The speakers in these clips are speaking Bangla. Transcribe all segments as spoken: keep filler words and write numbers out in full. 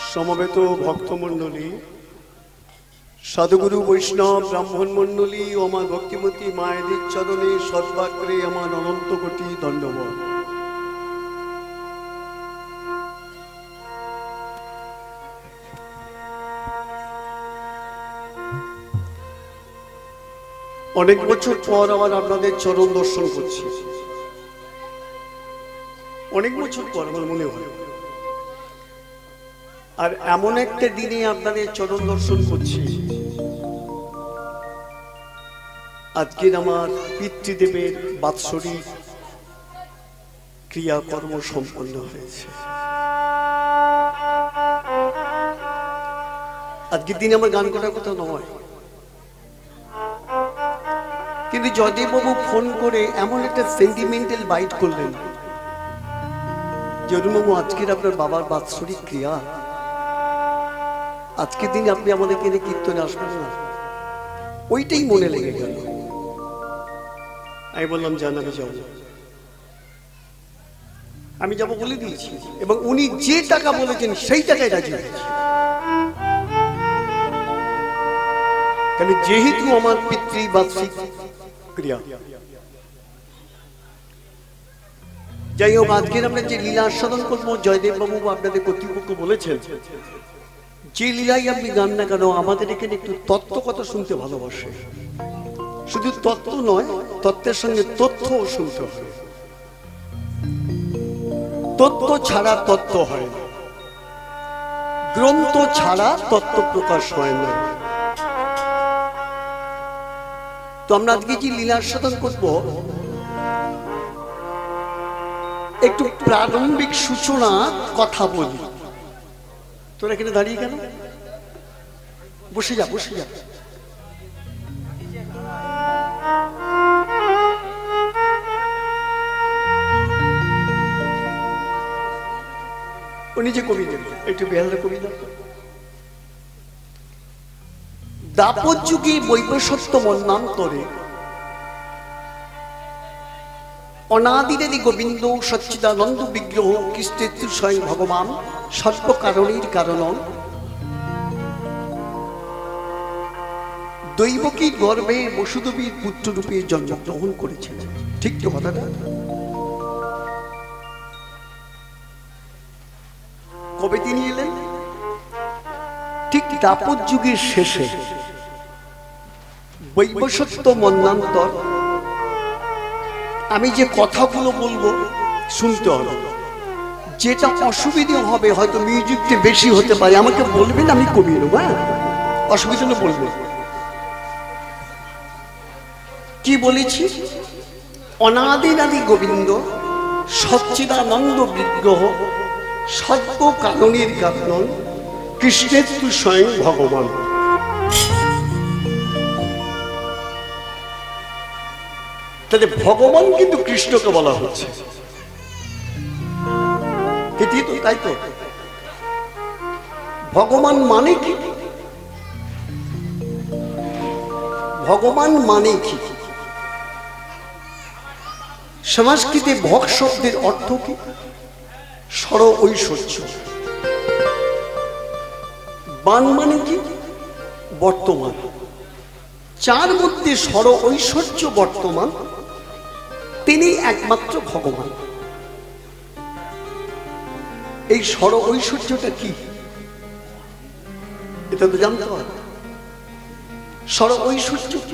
সমবেত ভক্তমণ্ডলী, সাধুগুরু বৈষ্ণব ব্রাহ্মণ মণ্ডলী ও আমার ভক্তিমতী মায়েদের চরণে সর্বাগ্রে আমার অনন্ত কোটি দণ্ডবত। অনেক বছর পর আবার আপনাদের চরণ দর্শন করছি, অনেক বছর পর আমার মনে হয়। আর এমন একটা দিনে আপনাদের চরণ দর্শন করছি, আজকের আমার পিতৃদেবের বাৎসরিক ক্রিয়াকর্ম সম্পন্ন হয়েছে। আজকের দিনে আমার গান করার কথা নয়, কিন্তু জয়দেব বাবু ফোন করে এমন একটা সেন্টিমেন্টাল বাইট করলেন, জয়দেব বাবু আজকের আপনার বাবার বাৎসরিক ক্রিয়া, আজকের দিনে আপনি আমাদেরকে এনে কীর্তনে আসবেন না। ওইটাই মনে লেগে গেল। আমি বললাম জান, আমি যাবো, আমি যাবো বলে দিয়েছি, এবং উনি যে টাকা বলেছেন সেই টাকায় রাজি হয়েছে। কারণ যেহেতু আমার পিতৃবার্ষিক ক্রিয়া, যাই হোক, আজকের আমরা যে লীলা আস্বাদন করবো, জয়দেব বাবু আপনাদের কর্তৃপক্ষ বলেছেন যে লীলাই আপনি গান না কেন, আমাদের এখানে একটু তত্ত্ব কথা শুনতে ভালোবাসে। শুধু তত্ত্ব নয়, তত্ত্বের সঙ্গে তথ্যও শুনতে হয়। তত্ত্ব ছাড়া তত্ত্ব হয় না, গ্রন্থ ছাড়া তত্ত্ব প্রকাশ হয় না। তো আমরা আজকে যে লীলা আস্বাদন করব, একটু প্রারম্ভিক সূচনা কথা বলি। তোরা এখানে দাঁড়িয়ে কেন? বসে যা, বসে যা। উনি যে কবি দেন, একটু বেহালা কবি দেন। দাপর যুগে বৈবসত্য মন্বান্তরে অনাদিরেদি গোবিন্দ সচ্চিদানন্দ বিগ্রহ কৃষ্ণেতু স্বয়ং ভগবান সর্ব কারণের কারণ দৈবকী গর্ভে বসুদেবীর পুত্ররূপে জন্মগ্রহণ করেছেন। ঠিক তো কথাটা? কবে তিনি এলেন? ঠিক দাপর যুগের শেষে, বৈবসত্য মন্বান্তর। আমি যে কথাগুলো বলবো শুনতে হবে, যেটা অসুবিধে হবে, হয়তো মিউজিকটা বেশি হতে পারে, আমাকে বলবেন, আমি কমিয়ে নেবো। হ্যাঁ, অসুবিধা হলে বলবেন। কি বলেছি? অনাদিনাদি গোবিন্দ সচ্চিদানন্দ বিগ্রহ সর্ব কারণের কারণ কৃষ্ণের তু স্বয়ং ভগবান। তাহলে ভগবান কিন্তু কৃষ্ণকে বলা হচ্ছে, তাই তো? ভগবান মানে কি? ভগবান মানে কি? সংস্কৃতে ভগ শব্দের অর্থ কি? সর ঐশ্বর্য। বান মানে কি? বর্তমান। চার মধ্যে সর ঐশ্বর্য বর্তমান, তিনি একমাত্র ভগবান। এই সর ঐশ্বর্যটা কি, এটা তো জানতে হবে। সর ঐশ্বর্য কি?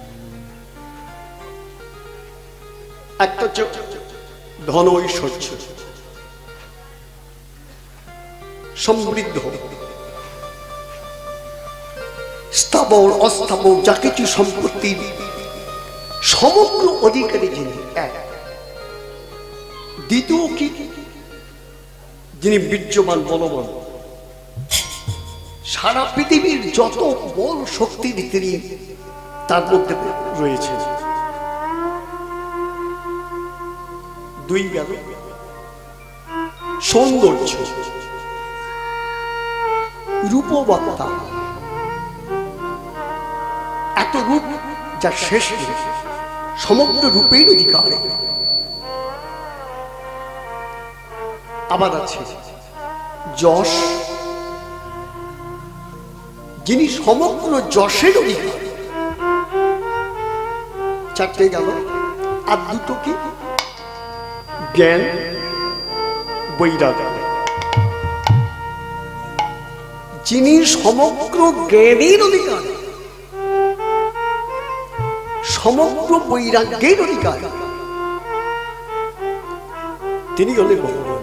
একটা হচ্ছে ধন ঐশ্বর্য, সমৃদ্ধ, স্থাবর অস্থাবর যা কিছু সম্পত্তির সমগ্র অধিকারী যিনি, এক। দ্বিতীয় কি? যিনি বীর্যবান, বলবান, সারা পৃথিবীর যত বল শক্তি তিনি তার মধ্যে রয়েছে। দুই গেল সৌন্দর্য, রূপবত্তা, এত রূপ যা শেষ নেই, সমগ্র রূপের অধিকারে। আবার আছে যশ, যিনি সমগ্র যশের অধিকার। চারটে গেল, আর দুটো কি? জ্ঞান, বৈরাগ্য। যিনি সমগ্র জ্ঞানের অধিকার, সমগ্র বৈরাগ্যের অধিকার, তিনি হলেন ভগবান।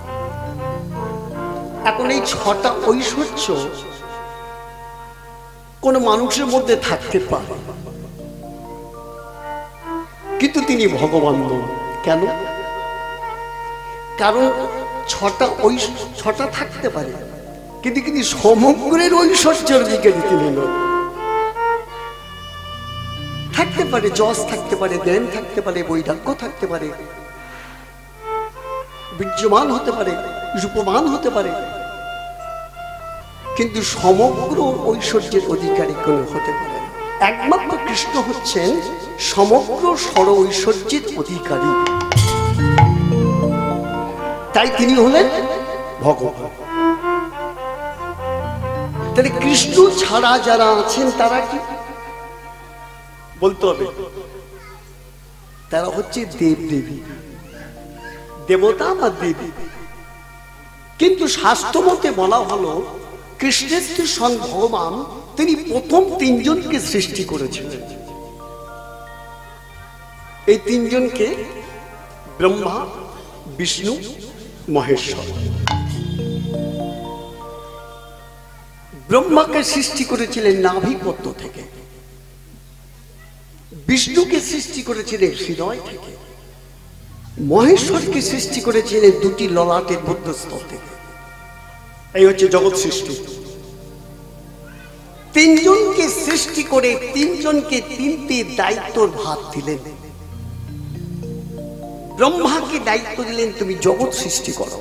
এখন এই ছটা ঐশ্বর্য কোন মানুষের মধ্যে থাকতে পারে, কিন্তু তিনি ভগবান নন। কেন? কারণ ছটা ওই ছটা থাকতে পারে, কিন্তু কিন্তু সমগ্রের ঐশ্বর্যের অধিকারী তিনি নন। থাকতে পারে যশ, থাকতে পারে জ্ঞান, থাকতে পারে বৈরাগ্য, থাকতে পারে বিদ্যমান হতে পারে, রূপমান হতে পারে, কিন্তু সমগ্র ঐশ্বর্যের অধিকারী কোন হতে পারে না। একমাত্র কৃষ্ণ হচ্ছেন সমগ্র সর ঐশ্বর্যের অধিকারী, তাই তিনি হলেন ভগবান। তাহলে কৃষ্ণ ছাড়া যারা আছেন তারা কি বলতে হবে? তারা হচ্ছে দেব দেবী, দেবতা বা দেবী। কিন্তু শাস্ত্র মতে বলা হলো কৃষ্ণের স্বয়ং ভগবান তিনি প্রথম তিনজনকে সৃষ্টি করেছিলেন। এই তিনজনকে ব্রহ্মা, বিষ্ণু, মহেশ্বর। ব্রহ্মাকে সৃষ্টি করেছিলেন নাভিপদ্ম থেকে, বিষ্ণুকে সৃষ্টি করেছিলেন হৃদয় থেকে, মহেশ্বরকে সৃষ্টি করেছিলেন দুটি ললাটের মধ্যস্থল থেকে। এই হচ্ছে জগৎ সৃষ্টি। তিনজনকে সৃষ্টি করে তিনজনকে তিনটি দায়িত্বর ভাগ দিলেন। ব্রহ্মাকে দায়িত্ব দিলেন তুমি জগৎ সৃষ্টি করো,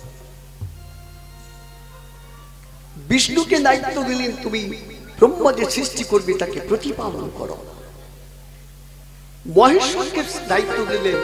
বিষ্ণুকে দায়িত্ব দিলেন তুমি ব্রহ্মা যে সৃষ্টি করবে তাকে প্রতিপালন করো, মহেশ্বরকে দায়িত্ব দিলেন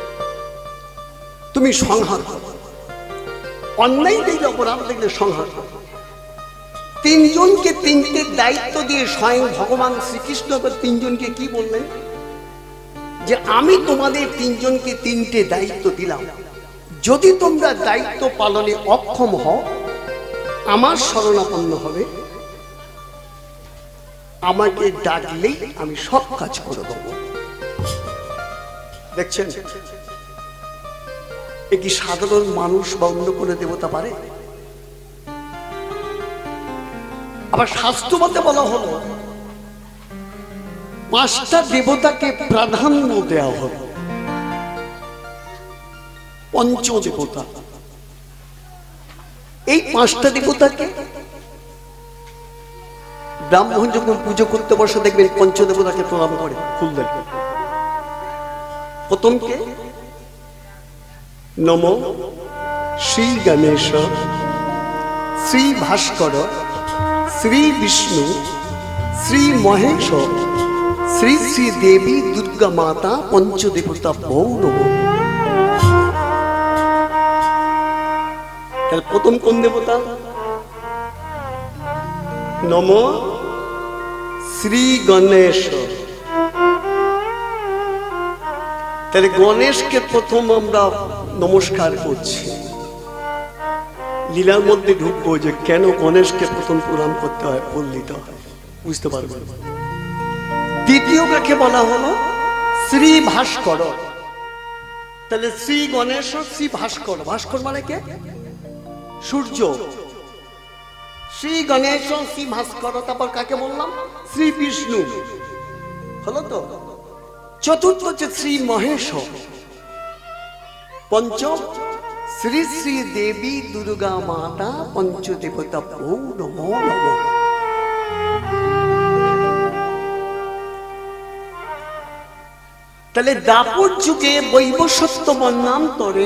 তুমি সংহার করো, অন্যায় দেখলে অপরাধ দেখলে সংহার করো। তিনজনকে তিনটে দায়িত্ব দিয়ে স্বয়ং ভগবান শ্রীকৃষ্ণ তিনজনকে কি বললেন? যে আমি তোমাদের তিনজনকে তিনটে দায়িত্ব দিলাম, যদি তোমরা দায়িত্ব পালনে অক্ষম হও আমার শরণাপন্ন হবে, আমাকে ডাকলেই আমি সব কাজ করে দেব। দেখছেন এ কি সাধারণ মানুষ বা অন্য কোনো দেবতা পারে? আবার শাস্ত্র মতে বলা হলো পাঁচটা দেবতাকে প্রাধান্য দেওয়া হলো। পঞ্চ দেবতা, এই পাঁচটা দেবতাকে ব্রাহ্মণ যখন পুজো করতে বসে দেখবেন পঞ্চদেবতাকে প্রণাম করে ফুল দেন। প্রথমকে নম শ্রী গণেশ, শ্রী ভাস্কর, শ্রী বিষ্ণু, শ্রী মহেশ, শ্রী শ্রী দেবী দুর্গা মাতা পঞ্চদেবতা বৌ নম। তাহলে প্রথম কোন দেবতা? নম শ্রী গণেশ। তাহলে গণেশকে প্রথম আমরা নমস্কার করছি। লীলার মধ্যে ঢুকবো যে কেন গণেশকে প্রথম প্রণাম করতে হয়, ফুল দিতে হয়, বুঝতে পারবেন। দ্বিতীয় কাকে বলা হলো শ্রী ভাস্কর। তাহলে শ্রী গণেশ, শ্রী ভাস্কর। ভাস্কর মানে কে? সূর্য। শ্রী গণেশ, শ্রী ভাস্কর। তারপর কাকে বললাম? শ্রী বিষ্ণু। হলো তো? চতুর্থ হচ্ছে শ্রী মহেশ। পঞ্চম শ্রী শ্রী দেবী দুর্গা মাতা পঞ্চদেবতা বৌ নমো নমঃ। তাহলে দাপর যুগে বৈবস্বত্ব বর্ণান্তরে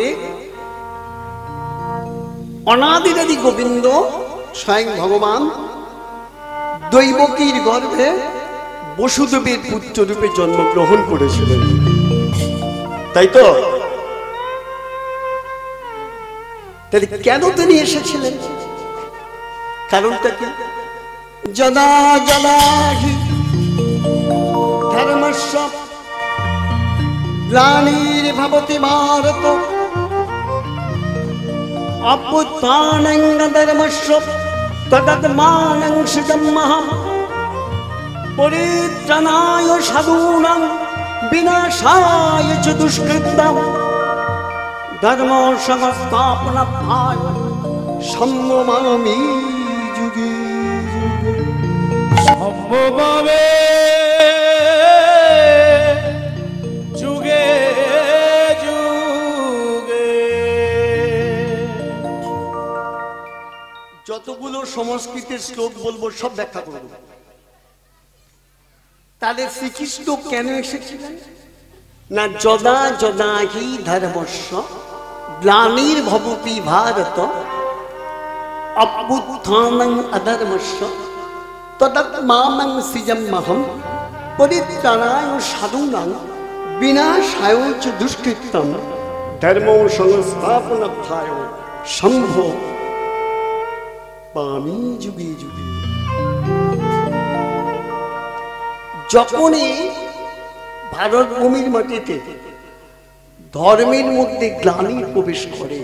অনাদিরাদি গোবিন্দ স্বয়ং ভগবান দৈবকীর গর্ভে বসুদেবের পুত্র রূপে জন্মগ্রহণ করেছিলেন, তাই তো? তাহলে কেন তিনি এসেছিলেন? কারণটা কি? যদা যদা হি ধর্মস্য গ্লানির্ভবতি ভারত অভ্যুত্থানং ধর্মস্য তদাত্মানং সৃজম্মহঃ পরিত্রাণায় সাধূনাং বিনাশায় চ দুষ্কৃতাং ধর্ম সংস্থাপনার্থায় সম্ভবামি যুগে যুগে। সম্ভবামি যুগে যুগে। যতগুলো সংস্কৃতের শ্লোক বলবো সব ব্যাখ্যা করব। তাহলে শ্রীকৃষ্ণ কেন এসেছিলেন না যদা যদা হি ধর্মস্য গ্লানির্ভবতি ভারত অভ্যুত্থানং অধর্মস্য তদাত্মানং সৃজম্মহং পরিত্রাণায় সাধূনাং বিনাশায় চ দুষ্কৃতং ধর্ম সংস্থাপনার্থায় সম্ভবামি যুগে যুগে। যখনই ভারত ভূমির মাটিতে ধর্মের মধ্যে গ্লানি প্রবেশ করে,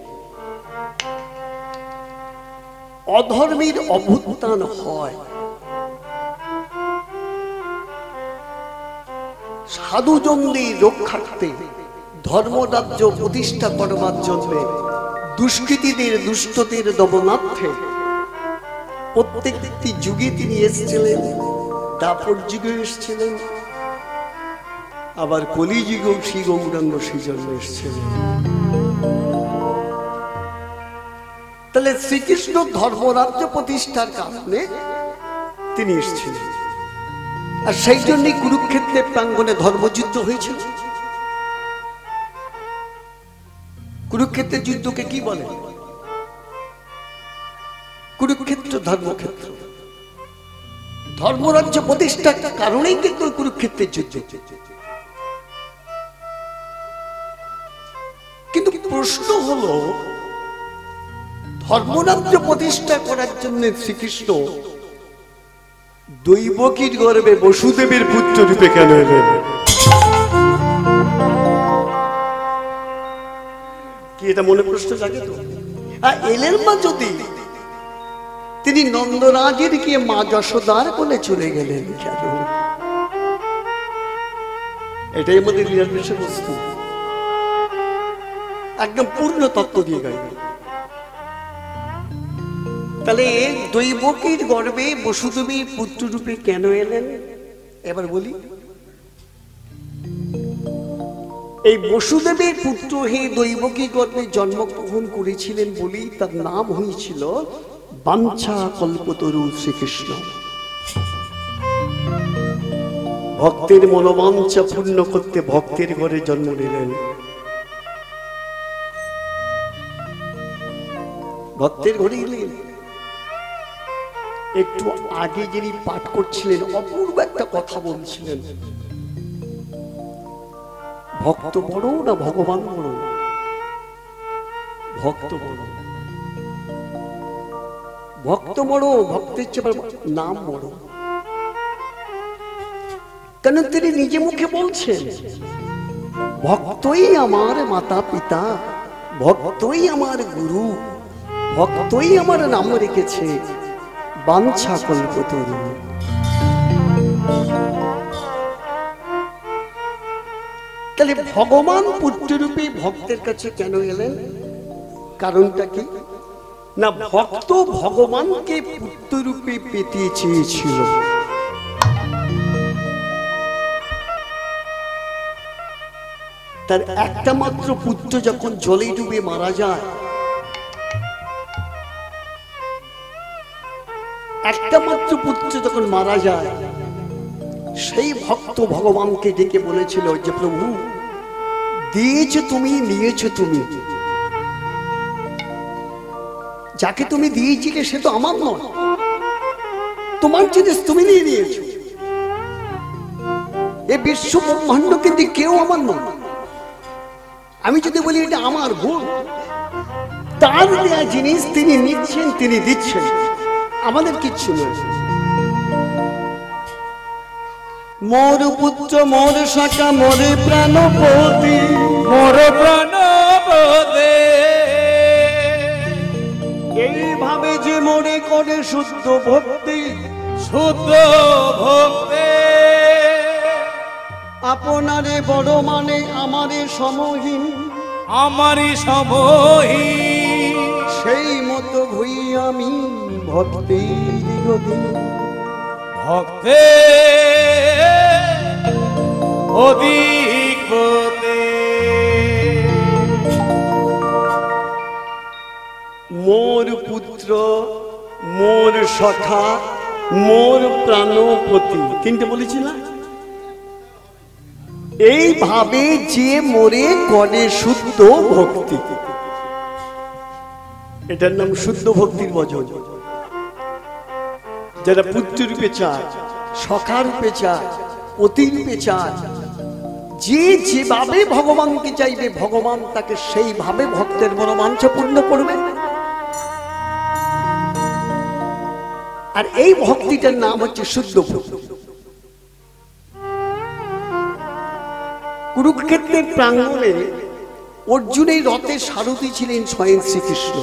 অধর্মের অভ্যুত্থান হয়, সাধুজনদের রক্ষার্থে ধর্মরাজ্য প্রতিষ্ঠা করবার জন্য দুষ্কৃতীদের দুষ্টদের দমনার্থে প্রত্যেকটি যুগে তিনি এসেছিলেন। দাপর যুগে এসেছিলেন, আবার কলিযুগেও শ্রী গৌরাঙ্গ সেজন্য এসেছিলেন। তাহলে শ্রীকৃষ্ণ ধর্মরাজ্য প্রতিষ্ঠার কারণে তিনি এসেছিলেন, আর সেই জন্যই কুরুক্ষেত্রের প্রাঙ্গণে ধর্মযুদ্ধ হয়েছিল। কুরুক্ষেত্রের যুদ্ধকে কি বলে? কুরুক্ষেত্র ধর্মক্ষেত্র। ধর্মরাজ্য প্রতিষ্ঠার কারণেই কিন্তু কুরুক্ষেত্রের যুদ্ধ। কিন্তু প্রশ্ন হলো, ধর্মরাজ্য প্রতিষ্ঠা করার জন্য শ্রীকৃষ্ণ দৈবকীর গর্ভে বসুদেবের পুত্র রূপে কেন এলেন? কি এটা মনে প্রশ্ন জাগে তো? আর এলেন মা যদি, তিনি নন্দরাজের গিয়ে মা যশোদার কোলে চলে গেলেন কেন? এটাই আমাদের লীলার বিষয়বস্তু। একদম পূর্ণ তত্ত্ব দিয়ে গাইবে। তাহলে দৈবকীর গর্ভে বসুদেবী পুত্র রূপে কেন এলেন এবার বলি। এই বসুদেবের পুত্র হে দৈবকী গর্ভে জন্মগ্রহণ করেছিলেন বলেই তার নাম হয়েছিল বাঞ্ছা কল্পতরু শ্রীকৃষ্ণ। ভক্তের মনোবাঞ্ছা পূর্ণ করতে ভক্তের ঘরে জন্ম নিলেন। ভক্তের ঘরে এলেন। একটু আগে যিনি পাঠ করছিলেন অপূর্ব একটা কথা বলছিলেন, ভক্ত বড় না ভগবান বড়? ভক্ত বড়। ভক্ত বড়, ভক্তের চেয়ে নাম বড়। কেন তিনি নিজে মুখে বলছেন, ভক্তই আমার মাতা পিতা, ভক্তই আমার গুরু, ভক্তই আমার নাম রেখেছে বাঞ্ছা কল্পতরু। তাহলে ভগবান পুত্ররূপে ভক্তের কাছে কেন এলেন? কারণটা কি না, ভক্ত ভগবানকে পুত্ররূপে পেতে চেয়েছিল। তার একটা মাত্র পুত্র যখন জলে ডুবে মারা যায়, একটা মাত্র পুত্র যখন মারা যায়, সেই ভক্ত ভগবানকে ডেকে বলেছিল যে প্রভু, দিয়েছো তুমি, নিয়েছো তুমি, যাকে তুমি দিয়েছিলে সে তো আমার নয়, তোমার জিনিস তুমি নিয়ে নিয়েছো। এই বিশ্ব ব্রহ্মাণ্ড কিন্তু কেউ আমার নয়। আমি যদি বলি এটা আমার ভুল, তার দেয়া জিনিস তিনি নিচ্ছেন, তিনি দিচ্ছেন, আমাদের কিচ্ছু নয়। মোর পুত্র মোর শাখা মোরে প্রাণপতি, মোর প্রাণপতি। এইভাবে যে মোরে করে শুদ্ধ ভক্তি, শুদ্ধ ভক্তি। আপনারে বড় মানে আমারে সমহীন, আমারই সমহি। সেই মতো হই আমি ভক্তি দিগদিন। ভক্তে অধিকতে। মোর পুত্র মোর সখা মোর প্রাণপতি, তিনটে বলেছি না? এইভাবে যে মোরে করে শুদ্ধ ভক্তি, এটার নাম শুদ্ধ ভক্তির ভজন। যারা পুত্র রূপে চায়, সখা রূপে চায়, অতি রূপে চায়, যে যেভাবে ভগবানকে চাইবে ভগবান তাকে সেইভাবে ভক্তের মনোবাঞ্ছা পূর্ণ করবে। আর এই ভক্তিটার নাম হচ্ছে শুদ্ধ ভক্তি। কুরুক্ষেত্রের প্রাঙ্গণে অর্জুনের রথের সারথি ছিলেন স্বয়ং শ্রীকৃষ্ণ।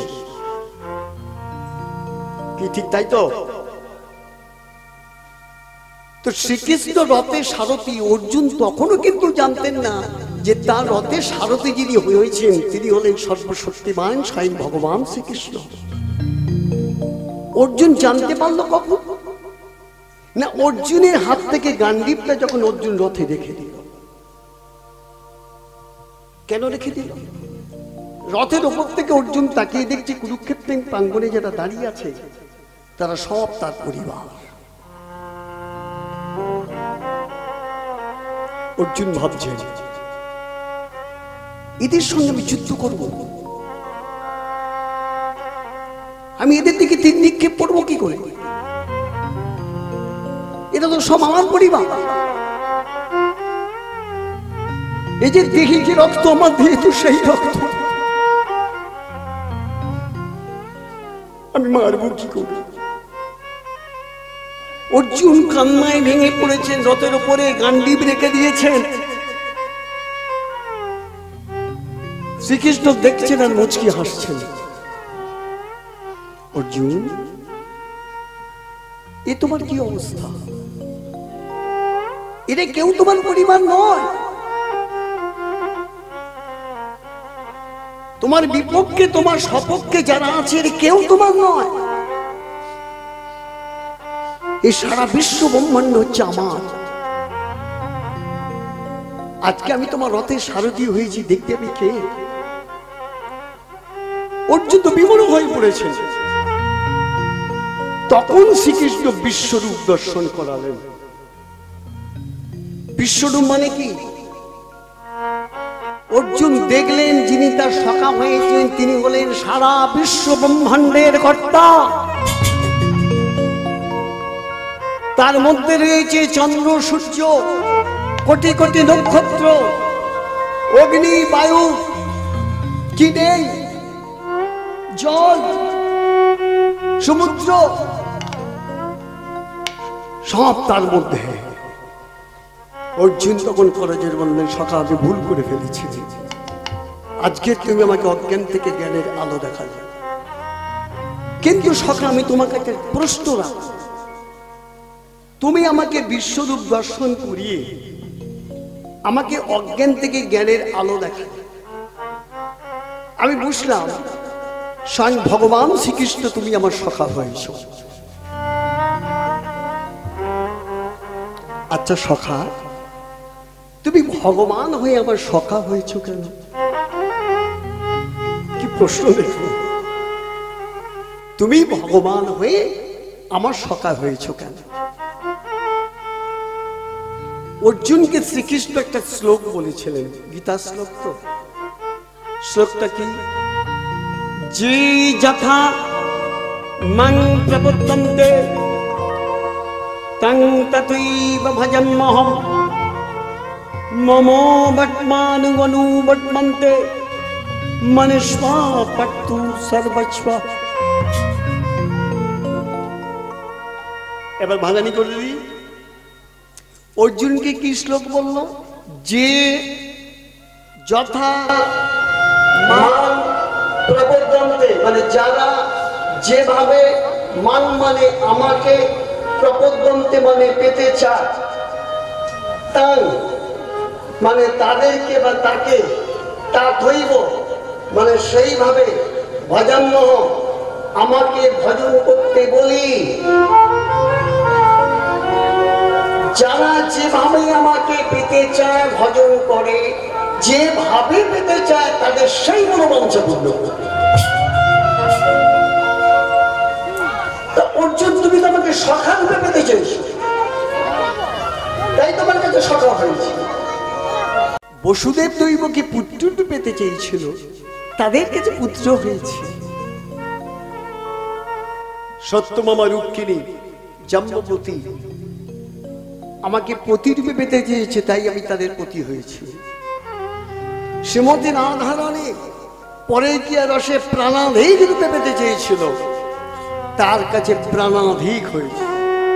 কি ঠিক তাই তো? তো শ্রীকৃষ্ণ রথের সারথি, অর্জুন তখনও কিন্তু জানতেন না যে তার রথের সারথি যিনি হয়েছেন তিনি হলেন সর্বশক্তিমান স্বয়ং ভগবান শ্রীকৃষ্ণ। অর্জুন জানতে পারলো কখন না, অর্জুনের হাত থেকে গান্ডীবটা যখন অর্জুন রথে রেখে দিল। কেন রেখে দিল? রথের ওপর থেকে অর্জুন তাকিয়ে দেখছে কুরুক্ষেত্রের প্রাঙ্গণে যারা দাঁড়িয়ে আছে তারা সব তার পরিবার। অর্জুন ভাবছেন এদের সঙ্গে আমি যুদ্ধ করব, আমি এদের দিকে তীর নিক্ষেপ করবো কি করে? এটা তো সব আমার পরিবার। এই যে দেখি যে রক্ত আমার দিয়ে, তো সেই রক্ত আমি মারবো কি করে? অর্জুন কান্নায় ভেঙে পড়েছেন, রথের উপরে গান্ডীব রেখে দিয়েছেন। শ্রীকৃষ্ণ দেখছেন আর মুচকি হাসছেন। অর্জুন, এ তোমার কি অবস্থা? এরা কেউ তোমার পরিবার নয়। তোমার বিপক্ষে তোমার সপক্ষে যারা আছে এর কেউ তোমার নয়। এই সারা বিশ্ব ব্রহ্মাণ্ড হচ্ছে আমার। আজকে আমি তোমার রথের সারথি হয়েছি, দেখতে আমি কে? অর্জুন তো বিমূঢ় হয়ে পড়েছে। তখন শ্রীকৃষ্ণ বিশ্বরূপ দর্শন করালেন। বিশ্বরূপ মানে কি? অর্জুন দেখলেন যিনি তার সখা হয়েছেন তিনি হলেন সারা বিশ্ব ব্রহ্মাণ্ডের কর্তা। তার মধ্যে রয়েছে চন্দ্র, সূর্য, কোটি কোটি নক্ষত্র, অগ্নি, বায়ু, কি নেই, জল, সমুদ্র, সব তার মধ্যে। অর্জুন তখন কলেজের বললেন, সখা আমি ভুল করে ফেলেছি, আজকে তুমি আমাকে অজ্ঞান থেকে জ্ঞানের আলো দেখালে। কিন্তু সখা আমি তোমাকে একটা প্রশ্ন রাখ, তুমি আমাকে বিশ্বরূপ দর্শন করিয়ে আমাকে অজ্ঞান থেকে জ্ঞানের আলো দেখালে, আমি বুঝলাম স্বয়ং ভগবান শ্রীকৃষ্ণ তুমি আমার সখা হয়েছ। আচ্ছা সখা, তুমি ভগবান হয়ে আমার সখা হয়েছ কেন? কি প্রশ্ন দেখো, তুমি ভগবান হয়ে আমার সখা হয়েছ কেন? অর্জুনকে শ্রীকৃষ্ণ একটা শ্লোক বলেছিলেন, গীতা শ্লোক। তো শ্লোকটা কি? যে যথা মং প্রবুদ্ধন্তে তং তথৈব ভজন্মহম মমো বটমানুবনুবটমন্তে মনুষ্মা পট্টু সর্বস্ব। এবার ভাঙানি করে দিই। অর্জুনকে কি শ্লোক বলল? যে যথা মান প্রপদ্যন্তে, মানে যারা যেভাবে মান মানে আমাকে, প্রপদ্যন্তে মানে পেতে চায়, তাই মানে তাদেরকে বা তাকে, তা ধৈব মানে সেইভাবে ভজান্য আমাকে ভজন করতে বলি। যারা যেভাবে আমাকে পেতে চায় ভজন করে, যেভাবে পেতে চায় তাদের সেই মনোবাঞ্ছা পূর্ণ করবে। অর্জুন, তুমি তো আমাকে সখা রূপে পেতে চাইছো, তাই তোমার কাছে সখা হয়েছে। বসুদেব দৈবকে পুত্র রূপে পেতে চেয়েছিল, তাদের কাছে পুত্র হয়েছে। সত্যমামা রুক্মিণী জাম্ববতী আমাকে পতি রূপে পেতে চেয়েছে, তাই আমি তাদের পতি হয়েছি। শ্রীমতী রাধারানী পরে কি রসে প্রাণাধিক রূপে পেতে চেয়েছিল, তার কাছে প্রাণাধিক হয়েছে।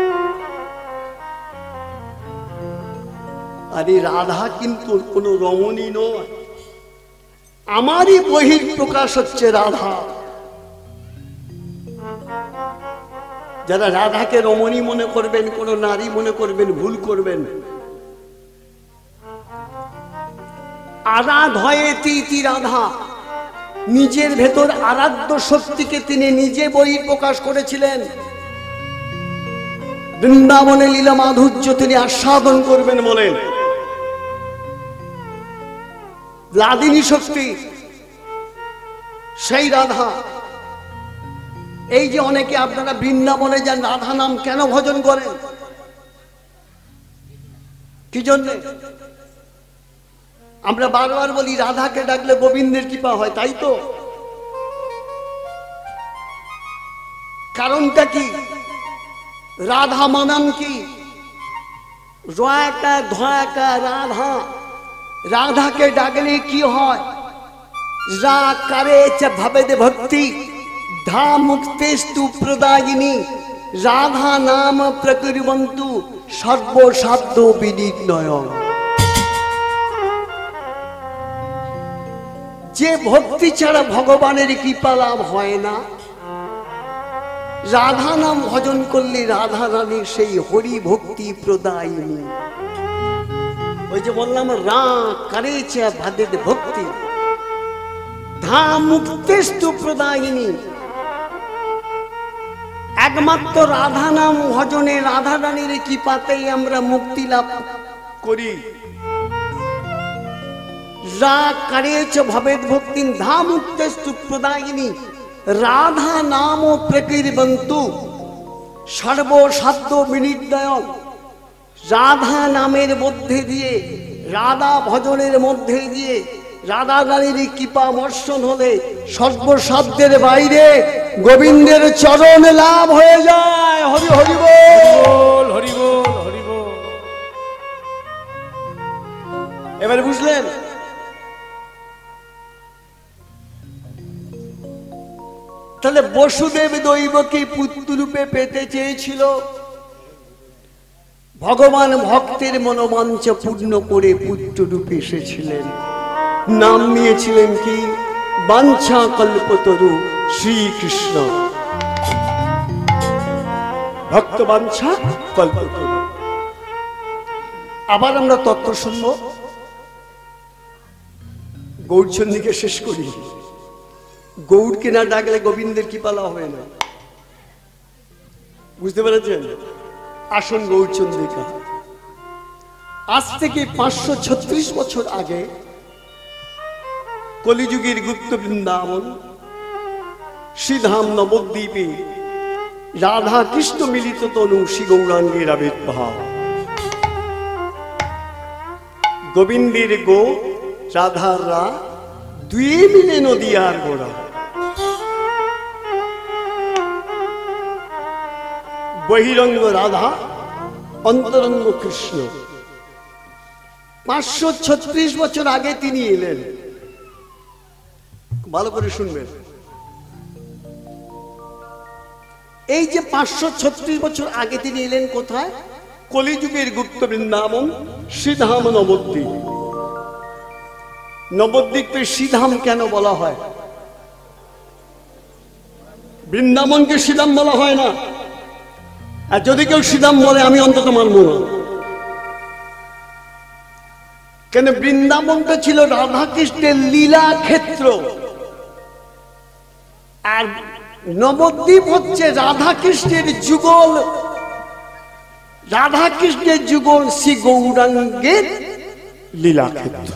আরে রাধা কিন্তু কোনো রমণী নয়, আমারই বহির প্রকাশ হচ্ছে রাধা। যারা রাধাকে রমণী মনে করবেন, কোন নারী মনে করবেন, ভুল করবেন। আরাধয়েতি ইতি রাধা, নিজের ভেতর আরাধ্য শক্তিকে তিনি নিজে বহির প্রকাশ করেছিলেন। বৃন্দাবনে লীলা মাধুর্য তিনি আস্বাদন করবেন বলেন। লাদিনী শক্তি সেই রাধা। এই যে অনেকে আপনারা বৃন্দাবনে যান, রাধা নাম কেন ভজন করেন? কি জন্য? আমরা বারবার বলি রাধাকে ডাকলে গোবিন্দের কৃপা হয়, তাই তো? কারণটা কি? রাধা মানান কি? রয়কা ধয়কা রাধা। রাধাকে ডাকলে কি হয়? রা করে চ ভবেদ ভক্তি ধা মুক্তেস্তু প্রদায়িনী। রাধা নাম প্রকুর্বন্তু সর্বসাধ্য বিনির্ণয়। যে ভক্তি ছাড়া ভগবানের কৃপা লাভ হয় না, রাধা নাম ভজন করলে রাধা রানীর সেই হরি ভক্তি প্রদায়িনী। ওই যে বললাম রা করেছে ভাবেদ ভক্তি ধা মুক্তেস্তু প্রদায়িনী। একমাত্র রাধা নাম ভজনে রাধা রানীর কৃপাতেই আমরা মুক্তি লাভ করি। রা করেছ ভবেদ ভক্তি ধা মুক্তেস্তু প্রদায়িনী। রাধা নাম প্রকীর্বন্তু সর্বসাধ্য বিনির্ণয়। রাধা নামের মধ্যে দিয়ে, রাধা ভজনের মধ্যে দিয়ে রাধা রানীর কৃপা বর্ষণ হলে সর্বসাধ্যের বাইরে গোবিন্দের চরণ লাভ হয়ে যায়। হরি হরি বল, হরি বল, হরি বল। এবারে বুঝলেন? তাহলে বসুদেব দৈবকে পুত্র রূপে পেতে চেয়েছিল, ভগবান ভক্তের মনোবাঞ্ছা পূর্ণ করে পুত্র রূপে এসেছিলেন। নাম নিয়েছিলেন কি? বাঞ্ছা কল্পতরু শ্রীকৃষ্ণ। ভক্ত বাঞ্ছা কল্পতরু। আবার আমরা তত্ত্ব শুনব। গৌরচন্দ্রীকে শেষ করি। গৌরকে না ডাকলে গোবিন্দের কৃপা লাভ হয় না। বুঝতে পেরেছেন? আসুন গৌরচন্দ্রিকা। আজ থেকে পাঁচশো ছত্রিশ বছর আগে কলিযুগের গুপ্ত বৃন্দাবন শ্রীধাম নবদ্বীপে রাধা কৃষ্ণ মিলিত তনু শ্রী গৌরাঙ্গের আবির্ভাব। গোবিন্দের গো, রাধার রা, দুই মিলে নদীয়ার গোড়া। বহিরঙ্গ রাধা, অন্তরঙ্গ কৃষ্ণ। পাঁচশো ছত্রিশ বছর আগে তিনি এলেন। ভালো করে শুনবেন। এই যে পাঁচশো ছত্রিশ বছর আগে তিনি এলেন কোথায়? কলিযুগের গুপ্ত বৃন্দাবন শ্রীধাম নবদ্বীপ। নবদ্বীপকে শ্রীধাম কেন বলা হয়? বৃন্দাবনকে শ্রীধাম বলা হয় না। আর যদি কেউ শ্রীধাম বলে আমি অন্তত মানব না, কেন বৃন্দাবনটা ছিল রাধাকৃষ্ণের লীলা ক্ষেত্র, আর নবদ্বীপ হচ্ছে রাধাকৃষ্ণের যুগল, রাধাকৃষ্ণের যুগল শ্রী গৌরাঙ্গের লীলা ক্ষেত্র।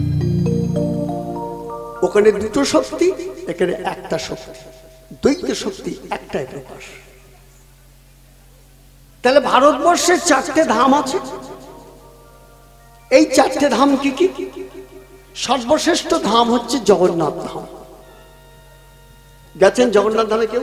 ওখানে দুটো শক্তি, এখানে একটা শক্তি, দ্বৈত শক্তি একটাই প্রকাশ। তাহলে ভারতবর্ষের চারটে ধাম আছে। এই চারটে ধাম কি কি? সর্বশ্রেষ্ঠ ধাম হচ্ছে জগন্নাথ ধাম। গেছেন জগন্নাথ ধামে কেউ?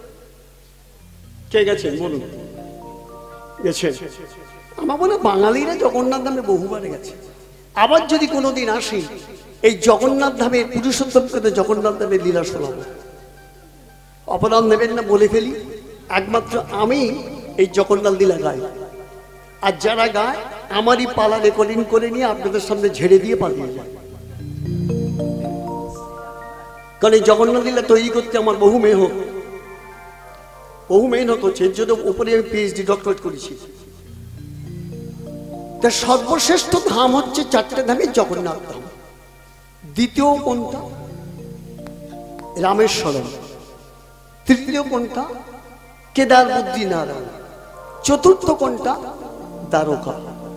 কে গেছেন বলুন? গেছেন? আমার মনে বাঙালিরা জগন্নাথ ধামে বহুবার গেছে। আবার যদি কোনোদিন আসি এই জগন্নাথ ধামের পুরুষোত্তম করে জগন্নাথ ধামের লীলা শোনাব। অপরাধ নেবেন না বলে ফেলি, একমাত্র আমি এই জগন্নাথ লীলা গাই, আর যারা গায় আমারই পালা রেকর্ডিং করে নিয়ে আপনাদের সামনে ঝেড়ে দিয়ে পালিয়ে যায়। কারণ এই জগন্নাথ লীলা তৈরি করতে আমার বহু মেহনত, বহু মেহনত হচ্ছে। এর জন্য উপরে আমি পিএইচডি ডক্টরেট করেছি। তা সর্বশ্রেষ্ঠ ধাম হচ্ছে চারটে ধামে জগন্নাথ ধাম। দ্বিতীয় কোনটা? রামেশ্বরম। তৃতীয় কোনটা? কেদার বদ্রীনারায়ণ। চতুর্থ কোনটা? দ্বারকা।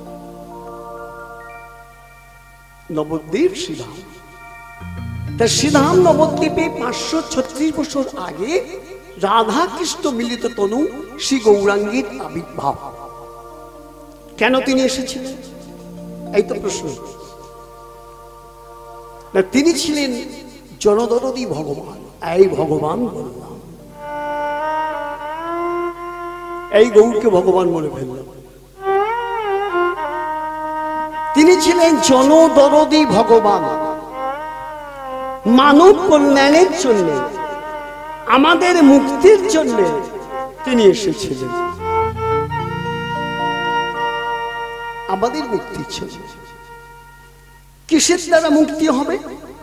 নবদ্বীপ শ্রীধাম। তা শ্রীধাম নবদ্বীপে পাঁচশো ছত্রিশ বছর আগে রাধা কৃষ্ণ মিলিত তনু শ্রী গৌরাঙ্গীর আবির্ভাব। কেন তিনি এসেছিলেন? এই তো প্রশ্ন। না, তিনি ছিলেন জনদরদী ভগবান। এই ভগবান বললাম, এই গৌরকে ভগবান বলে ফেললাম। তিনি ছিলেন জনদরদী ভগবান। মানব কল্যাণের জন্য, আমাদের মুক্তির জন্য তিনি এসেছিলেন। আমাদের মুক্তির জন্য। কিসের দ্বারা মুক্তি হবে?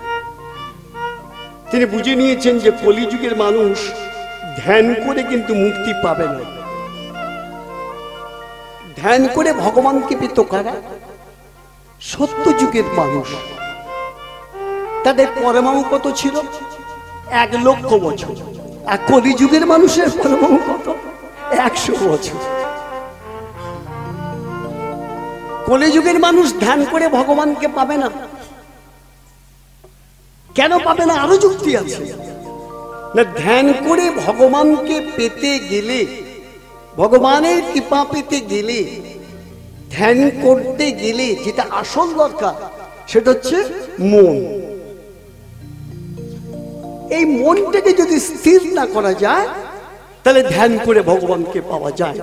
তিনি বুঝে নিয়েছেন যে কলিযুগের মানুষ ধ্যান করে কিন্তু মুক্তি পাবে না। ধ্যান করে ভগবানকে পেত কারা? সত্য যুগের মানুষ। তাদের পরমাণু কত ছিল? এক লক্ষ বছর। আর কলিযুগের মানুষের পরমাণু কত? একশো বছর। কলিযুগের মানুষ ধ্যান করে ভগবানকে পাবে না। কেন পাবে না? আরো যুক্তি আছে। না, ধ্যান করে ভগবানকে পেতে গেলে, ভগবানের কৃপা পেতে গেলে, ধ্যান করতে গেলে যেটা আসল দরকার সেটা হচ্ছে মন। এই মনটাকে যদি স্থির না করা যায় তাহলে ধ্যান করে ভগবানকে পাওয়া যায়।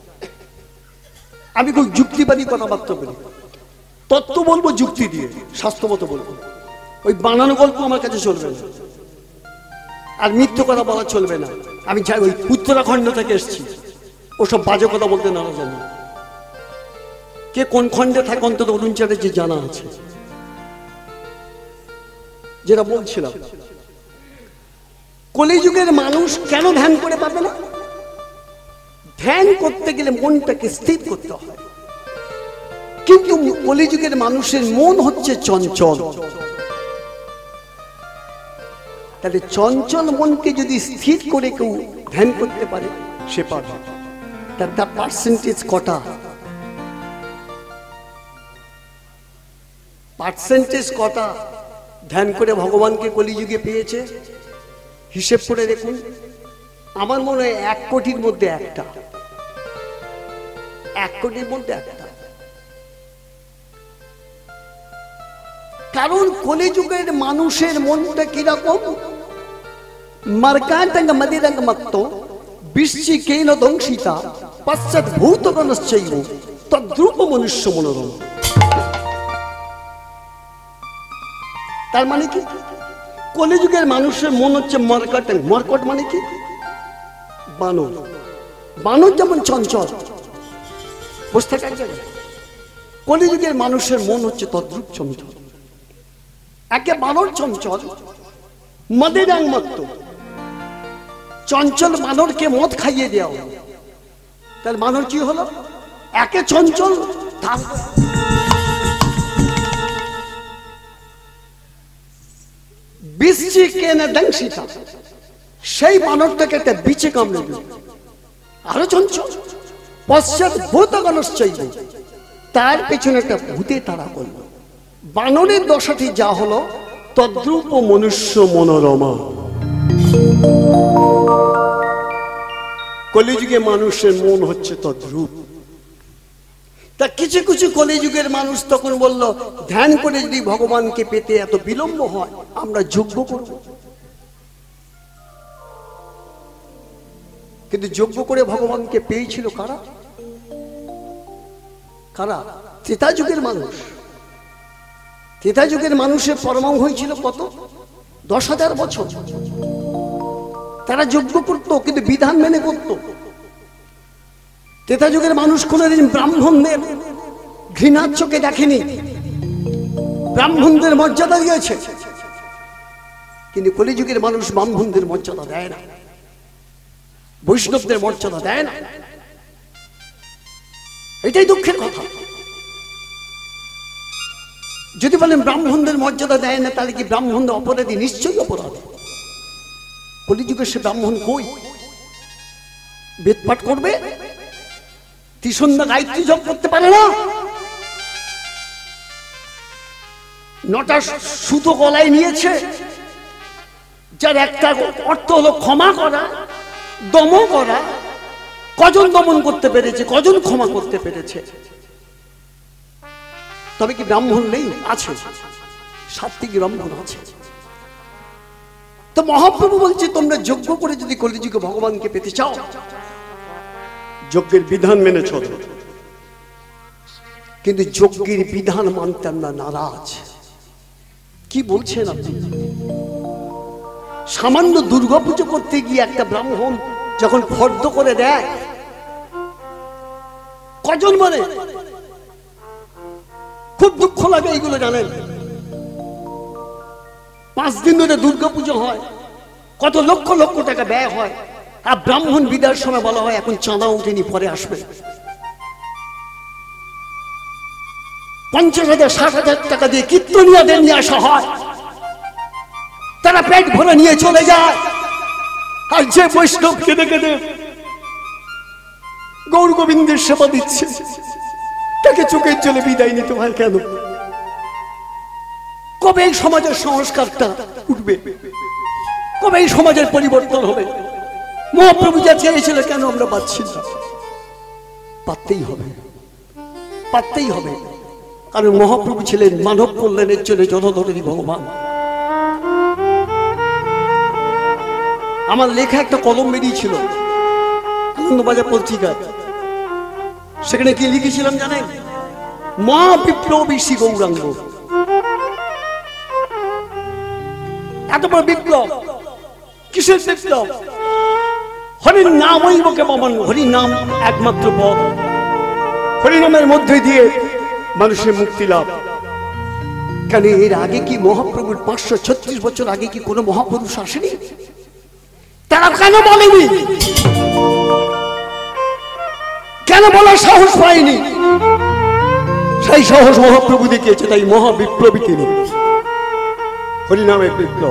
আমি খুব যুক্তিবাদী কথাবার্তা বলি, তত্ত্ব বলবো যুক্তি দিয়ে, স্বাস্থ্যমতো বলবো। ওই বানানো গল্প আমার কাছে চলবে না, আর মিথ্য কথা বলা চলবে না। আমি চাই ওই উত্তরাখণ্ড থেকে এসেছি, ওসব বাজে কথা বলতে না জানি। কে কোন খণ্ডে থাকে অন্তত অরুণ চ্যাটার্জি জানা আছে। যেটা বলছিলাম, কলিযুগের মানুষ কেন ধ্যান করে পাবে না? ধ্যান করতে গেলে মনটাকে স্থির করতে হয়। কিন্তু কলিযুগের মানুষের মন হচ্ছে চঞ্চল। তাহলে চঞ্চল মনকে যদি স্থির করে কেউ ধ্যান করতে পারে সে পাবে। তার তার পার্সেন্টেজ কটা? পার্সেন্টেজ কটা ধ্যান করে ভগবানকে কলিযুগে পেয়েছে? হিসেব করে দেখুন। আমার মনে হয় এক কোটির মধ্যে একটা, এক কোটির মধ্যে একটা। কারণ কলিযুগের মানুষের মনটা কিরকম? মার্কাণ্ডাঙ্গ মদিরঙ্গ মত্ত বৃশ্চিকেন দংশিতা পশ্চাৎ ভূতগণশ্চৈব তদ্রূপ মনুষ্য মনোরম। তার মানে কি? কলিযুগের মানুষের মন হচ্ছে মর্কট। মর্কট মানে কি? বানর। বানর যেমন চঞ্চল, বসে থাকে এক জায়গায়। কলিযুগের মানুষের মন হচ্ছে তদ্রূপ চঞ্চল। একে বানর চঞ্চল, মদের একমাত্র চঞ্চল বানরকে মদ খাইয়ে দেওয়া হলো, তাহলে বানর কি হলো? একে চঞ্চল, বিচি কেনে দংশিতা, সেই বানরটাকে একটা বিচে কামড়ে দিল, আরো চঞ্চল। পশ্চাৎ ভূতগণশ্চৈব, তার পেছনে একটা ভূতে তাড়া করলো। বানরের দশাটি যা হলো তদ্রূপ মনুষ্য মনোরমা। কলিযুগে মানুষের মন হচ্ছে তদ্রূপ। তা কিছু কিছু কলিযুগের মানুষ তখন বলল, ধ্যান করে যদি ভগবানকে পেতে এত বিলম্ব হয়, আমরা যজ্ঞ করব। কিন্তু যজ্ঞ করে ভগবানকে পেয়েছিল কারা? কারা? ত্রেতা যুগের মানুষ। ত্রেতা যুগের মানুষের পরমাণু হয়েছিল কত? দশ হাজার বছর। তারা যজ্ঞ করতো, কিন্তু বিধান মেনে করতো। ত্রেতা যুগের মানুষ কোনদিন ব্রাহ্মণদের ঘৃণার চোখে দেখেনি, ব্রাহ্মণদের মর্যাদা দিয়েছে। কিন্তু কলিযুগের মানুষ ব্রাহ্মণদের মর্যাদা দেয় না, বৈষ্ণবদের মর্যাদা দেয় না। এটাই দুঃখের কথা। যদি বলেন ব্রাহ্মণদের মর্যাদা দেয় না, তাহলে কি ব্রাহ্মণদের অপরাধী? নিশ্চয়ই অপরাধী। কলিযুগে সে ব্রাহ্মণ কই? বেদ পাঠ করবে, ত্রিসন্ধ্যা গায়ত্রী জপ করতে পারে না, নটা সুতো গলায় নিয়েছে, যার একটা অর্থ হলো ক্ষমা করা, দম করা। কজন দমন করতে পেরেছে? কজন ক্ষমা করতে পেরেছে? তবে কি ব্রাহ্মণ নেই? আছে, সাত্বিক ব্রাহ্মণ আছে। তো মহাপ্রভু বলছে, তোমরা যজ্ঞ করে যদি কলিযুগে ভগবানকে পেতে চাও, যজ্ঞের বিধান মেনে চলো। কিন্তু যজ্ঞের বিধান মানতে আমরা নারাজ। কি বলছেন আপনি? সামান্য দুর্গা পুজো করতে গিয়ে একটা ব্রাহ্মণ যখন ফর্দ করে দেয়, কজন মানে খুব দুঃখ লাগে। এইগুলো জানেন, পাঁচ দিন ধরে দুর্গা পুজো হয়, কত লক্ষ লক্ষ টাকা ব্যয় হয়, আর ব্রাহ্মণ বিদায়ের সময় বলা হয় এখন চাঁদা উঠেনি, পরে আসবে। পঞ্চাশ হাজার ষাট হাজার টাকা দিয়ে কীর্তনিয়াদের নিয়ে আসা হয়, তারা পেট ভরে নিয়ে চলে যায়। আর যে বৈষ্ণব কেঁদে কেঁদে গৌর গোবিন্দের সেবা দিচ্ছে, তাকে চোখের জলে বিদায় নিতে হয় কেন? কবে এই সমাজের সংস্কারটা উঠবে? কবে এই সমাজের পরিবর্তন হবে? মহাপ্রভু যা চেয়েছিল কেন আমরা পাচ্ছি না? পারতেই হবে, পারতেই হবে। কারণ মহাপ্রভু ছিলেন মানব কল্যাণের জন্য জনধরণী ভগবান। আমার লেখা একটা কলম বেরিয়েছিল আনন্দবাজার পত্রিকায়, সেখানে কি লিখেছিলাম জানেন? মা বিপ্লবী শ্রী গৌরাঙ্গ। এত বড় বিপ্লব, কিসের বিপ্লব? হরির নাম ওই মুখে পাবান, হরির নাম একমাত্র পথ। হরিনামের মধ্যে দিয়ে মানুষের মুক্তি লাভ। কেন এর আগে কি মহাপ্রভুর পাঁচশো ছত্রিশ বছর আগে কি কোনো মহাপুরুষ আসেনি? তারা কেন বলেনি? কেন বলার সাহস পায়নি? সেই সাহস মহাপ্রভু দেখিয়েছে, তাই মহাবিপ্লবী তিনি। হরিনামের বিপ্লব।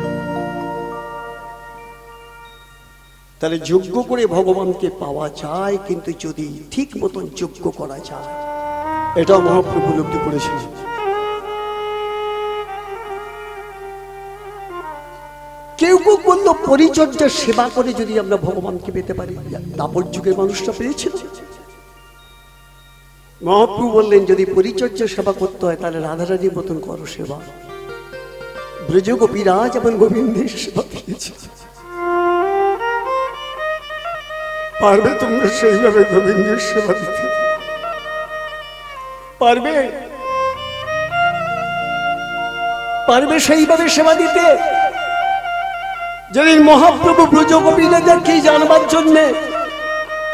তাহলে যজ্ঞ করে ভগবানকে পাওয়া যায়, কিন্তু যদি ঠিক মতন যজ্ঞ করা যায়, এটাও মহাপ্রভু উপলব্ধি করেছিলেন। কেউ কেউ বলল পরিচর্যার সেবা করে যদি আমরা ভগবানকে পেতে পারি। দাপর যুগের মানুষটা পেয়েছিল। মহাপ্রভু বললেন, যদি পরিচর্যার সেবা করতে হয় তাহলে রাধারানীর মতন করো সেবা। ব্রজ গোপীরাজ এবং গোবিন্দের সেবা দিয়েছে। পারবে তোমরা সেইভাবে গোবিন্দের সেবা দিতে? পারবে? পারবে সেইভাবে সেবা দিতে? যদি মহাপ্রভু ব্রজ গোপীরাজকে জানবার জন্য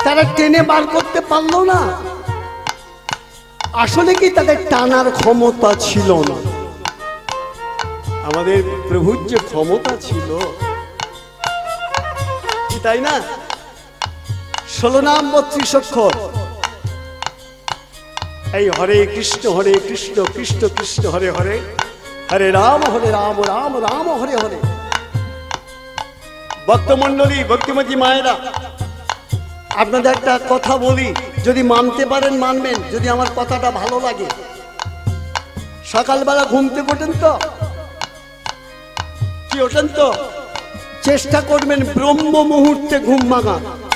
তারা টেনে বার করতে পারলো না। আসলে কি তাদের টানার ক্ষমতা ছিল না? আমাদের প্রভুর যে ক্ষমতা ছিল, তাই না? ষোলো নাম বত্রিশ অক্ষর, এই হরে কৃষ্ণ হরে কৃষ্ণ কৃষ্ণ কৃষ্ণ হরে হরে, হরে রাম হরে রাম রাম রাম হরে হরে। ভক্তমণ্ডলী, ভক্তিমতী মায়েরা, আপনাদের একটা কথা বলি, যদি মানতে পারেন মানবেন, যদি আমার কথাটা ভালো লাগে। সকালবেলা ঘুম থেকে ওঠেন তো? কি ওঠেন তো? চেষ্টা করবেন ব্রহ্ম মুহূর্তে ঘুম ভাঙা।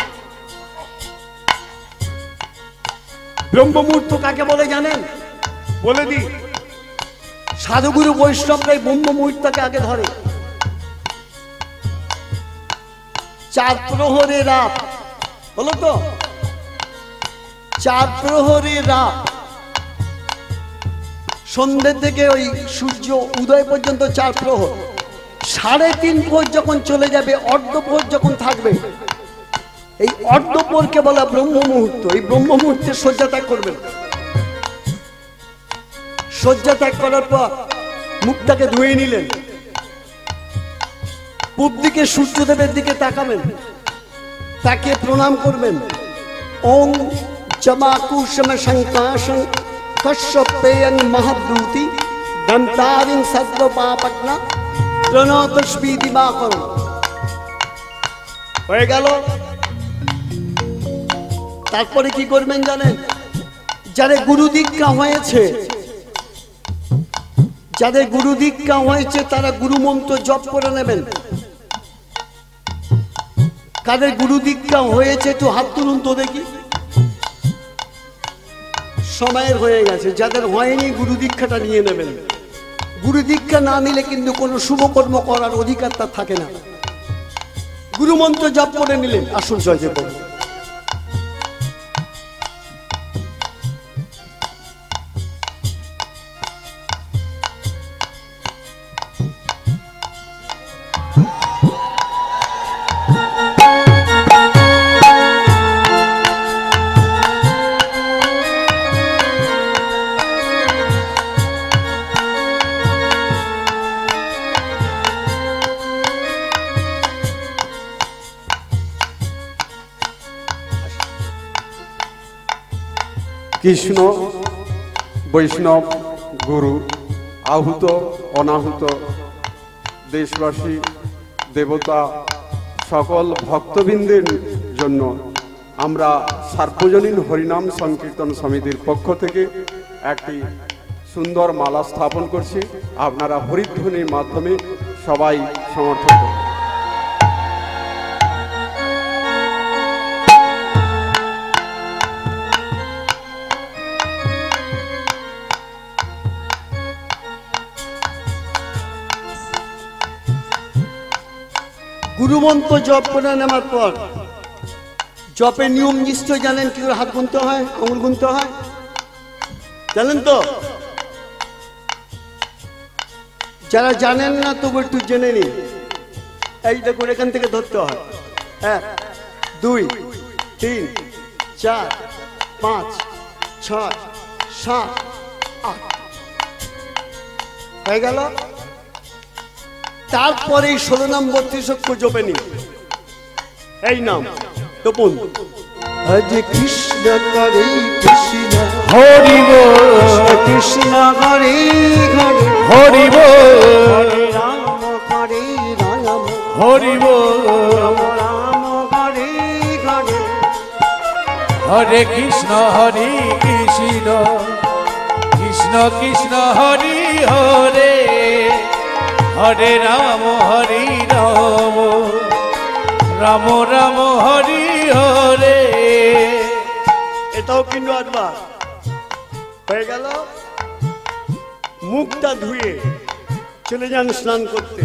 ব্রহ্ম মুহূর্ত কাকে বলে জানেন? বলে দি, সাধুগুরু বৈষ্ণবরাই ব্রহ্ম মুহূর্তকে আগে ধরে। চার প্রহরে রাত হলো তো, চার প্রহরে রাত, সন্ধ্যে থেকে ওই সূর্য উদয় পর্যন্ত চার প্রহর। সাড়ে তিন প্রহর যখন চলে যাবে, অর্ধ প্রহর যখন থাকবে, এই অর্ধ প্রহরকে বলা ব্রহ্ম মুহূর্ত। এই ব্রহ্ম মুহূর্তে শয্যা ত্যাগ করবেন। শয্যা ত্যাগ করার পর মুখটাকে ধুয়ে নিলেন, পূব দিকে সূর্যদেবের দিকে তাকাবেন, তাকে প্রণাম করবেন। ওং জমাকুশম শঙ্কাশং কশ্যপেয়ং মহাদ্যুতি দন্তারিং সর্বপাপগ্না প্রণতস্মি দিবাকরণ। হয়ে গেল। তারপরে কি করবেন জানেন? যাদের গুরু দীক্ষা হয়েছে, যাদের গুরু দীক্ষা হয়েছে তারা গুরু মন্ত্র জপ করে নেবেন। কাদের গুরু দীক্ষা হয়েছে একটু হাত তুলুন তো দেখি। সময়ের হয়ে গেছে। যাদের হয়নি গুরু দীক্ষাটা নিয়ে নেবেন। গুরু দীক্ষা না নিলে কিন্তু কোনো শুভকর্ম করার অধিকার তার থাকে না। গুরু মন্ত্র জপ করে নিলেন। আসুন জয় প্রভু। কৃষ্ণ বৈষ্ণব গুরু আহুত অনাহুত দেশবাসী দেবতা সকল ভক্তবৃন্দের জন্য আমরা সার্বজনীন হরিনাম সংকীর্তন সমিতির পক্ষ থেকে একটি সুন্দর মালা স্থাপন করছি। আপনারা হরিধ্বনির মাধ্যমে সবাই সমর্থন করুন। গুরুমন্ত্র জপ করে নেওয়ার পর জপের নিয়ম নিশ্চয় জানেন। কি করে হাত গুনতে হয়, আঙুল গুনতে হয়, জানেন তো? যারা জানেন না তবু একটু জেনে নিন। এই দেখুন, এখান থেকে ধরতে হয়। এক, দুই, তিন, চার, পাঁচ, ছয়, সাত, আট। হয়ে গেল। তারপরে ষোলো নাম বত্রিশ অক্ষর জপে নি। এই নাম তপন হরে কৃষ্ণ হরে কৃষ্ণ হরি বল, কৃষ্ণ হরে হরে হরি বল, হরে রাম হরে রাম হরি বল, রাম রাম হরে হরে হরে কৃষ্ণ হরি কৃষ্ণ কৃষ্ণ কৃষ্ণ হরি হরে, হরে রাম হরি রাম রাম রাম হরি হরে। এটাও কিন্তু আটবার হয়ে গেল। মুখটা ধুয়ে চলে যান স্নান করতে।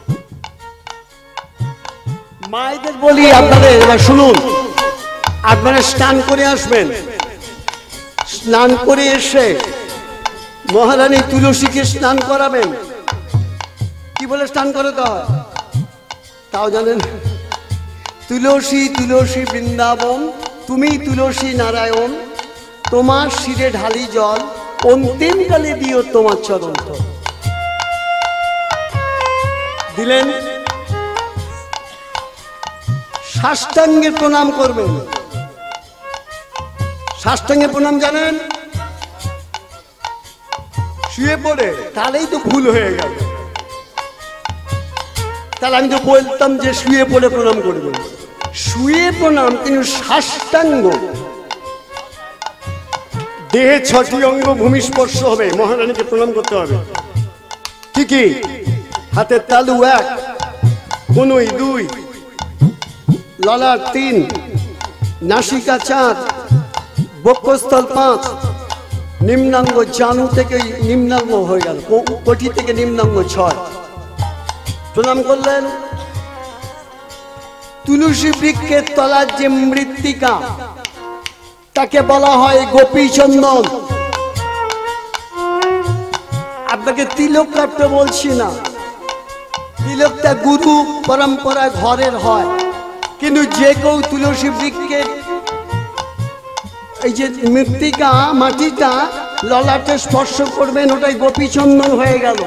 মায়েদের বলি আপনাদের, এবার শুনুন, আপনারা স্নান করে আসবেন। স্নান করে এসে মহারানী তুলসীকে স্নান করাবেন। কি বলে স্নান করাতে হয় তাও জানেন? তুলসী তুলসী বৃন্দাবন তুমি তুলসী নারায়ণ, তোমার শিরে ঢালি জল, অন্তিম কালে দিও তোমার চরণ তল। দিলেন। সাষ্টাঙ্গে প্রণাম করবেন। সাষ্টাঙ্গে প্রণাম জানেন? শুয়ে পড়ে, তাহলেই তো ভুল হয়ে গেল। তাহলে আমি তো বলতাম যে শুয়ে পড়ে প্রণাম করবেন। শুয়ে প্রণাম, কিন্তু সাষ্টাঙ্গ। দেহে ছটি অঙ্গ ভূমিস্পর্শ হবে, মহারানীকে প্রণাম করতে হবে। কি কি? হাতের তালু এক, কনুই দুই, ললাট তিন, নাসিকা চার, বক্ষস্থল পাঁচ, নিম্নাঙ্গ জানু থেকে নিম্নাঙ্গ হয়ে গেল, কোটি থেকে নিম্নাঙ্গ ছয়। প্রণাম করলেন। তুলসী বৃক্ষের তলার যে মৃত্তিকা, তাকে বলা হয় গোপী চন্দন। আপনাকে তিলক কাটতে বলছি না, তিলকটা গুরু পরম্পরা ঘরের হয়, কিন্তু যে কেউ তুলসী বৃক্ষের এই যে মৃত্তিকা মাটিটা ললাটে স্পর্শ করবেন, ওটাই গোপী চন্দন হয়ে গেল।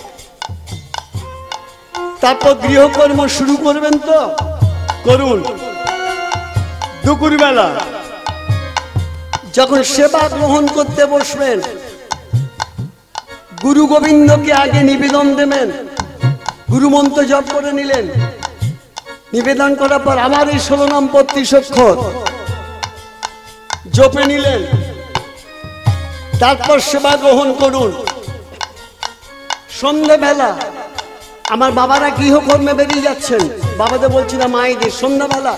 তারপর গৃহকর্ম শুরু করবেন তো করুন। দুপুরবেলা যখন সেবা গ্রহণ করতে বসবেন, গুরু গোবিন্দকে আগে নিবেদন দেবেন। গুরু মন্ত্র জপ করে নিলেন। নিবেদন করার পর আমার এই ষোলো নাম বত্রিশ অক্ষর জপে নিলেন। তারপর সেবা গ্রহণ করুন। সন্ধ্যাবেলা আমার বাবারা গৃহকর্মে বেরিয়ে যাচ্ছেন, বাবাদের বলছি না, মায়েদের সন্ধ্যাবেলা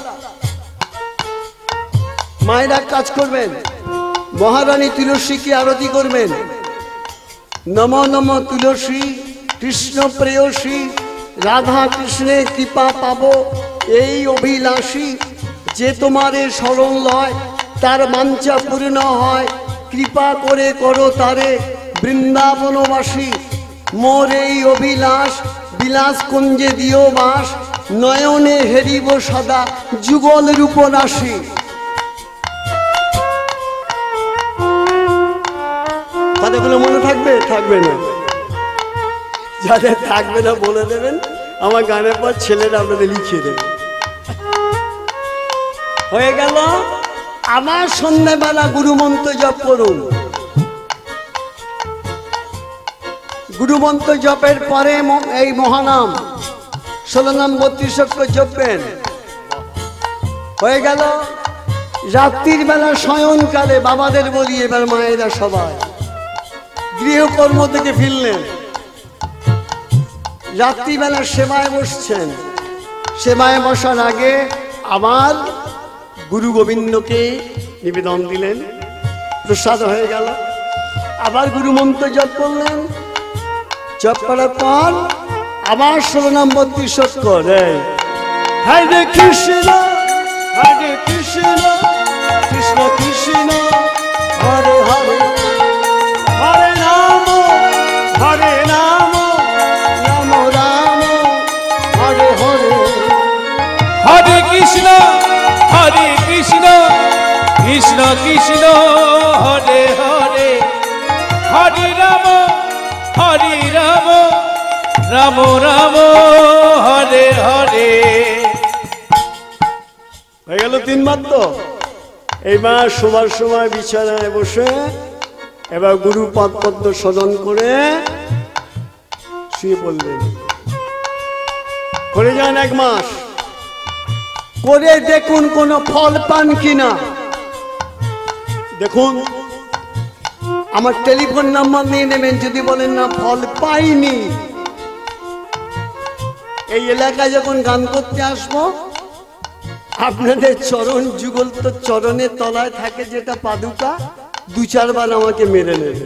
মায়েরা কাজ করবেন। মহারানী তুলসীকে আরতি করবেন। নম নম তুলসী কৃষ্ণ প্রেয়সী, রাধা কৃষ্ণের কৃপা পাবো এই অভিলাষী, যে তোমারে শরণ লয় তার বাঞ্ছা পূর্ণ হয়, কৃপা করে করো তারে বৃন্দাবনবাসী, মোর এই অভিলাষ বিলাস কুঞ্জে দিও বাস, নয়নে হেরিব সদা যুগল রূপ রাশি। কথাগুলো মনে থাকবে? থাকবে না। যাদের থাকবে না বলে দেবেন, আমার গানের পর ছেলেরা আপনাদের লিখিয়ে দেবে। হয়ে গেল। আমার সন্ধ্যাবেলা গুরুমন্ত্র জপ করুন। গুরুমন্ত্র জপের পরে এই মহানাম ষোলো নাম বত্রিশ অক্ষর জপবেন। হয়ে গেল। রাত্রির বেলা শয়নকালে বাবাদের বলি, এবার মায়েরা সবাই গৃহকর্ম থেকে ফিরলেন, রাত্রিবেলা সেবায় বসছেন। সেবায় বসার আগে আবার গুরু গোবিন্দকে নিবেদন দিলেন, প্রসাদ হয়ে গেল। আবার গুরু মন্ত্র জপ করলেন। জপ করার পর আবার ষোলো নাম বত্রিশ অক্ষর, হরে কৃষ্ণ হরে কৃষ্ণ কৃষ্ণ কৃষ্ণ হরে হরে, হরে রাম হরে রাম রাম রাম হরে হরে, হরে কৃষ্ণ হরে কৃষ্ণ কৃষ্ণ কৃষ্ণ হরে হরে, হরে রাম হরে রাম রাম রাম হরে হরে। হয়ে গেল তিনবার তো। এইবার শোবার সময় বিছানায় বসে এবার গুরু পদ পদ্ম স্মরণ করে শুয়ে পড়লেন। করে যান এক মাস, করে দেখুন কোনো ফল পান কিনা। দেখুন, আমার টেলিফোন নাম্বার নিয়ে নেবেন। যদি বলেন না ফল পাইনি, এই এলাকায় যখন গান করতে আসবো, আপনাদের চরণ যুগল তো চরণের তলায় থাকে যেটা পাদুকা, দু চারবার আমাকে মেরে নেবে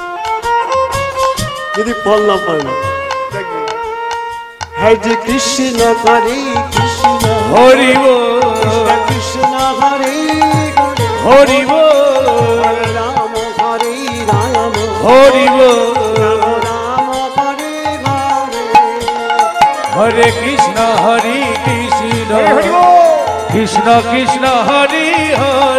যদি ফল না পান। হরে কৃষ্ণ হরে কৃষ্ণ হরি বল কৃষ্ণ হরে হরি বল রাম হরে রাম হরি বল রাম হরে হরে, হরে কৃষ্ণ হরে কৃষ্ণ কৃষ্ণ কৃষ্ণ হরি হরে।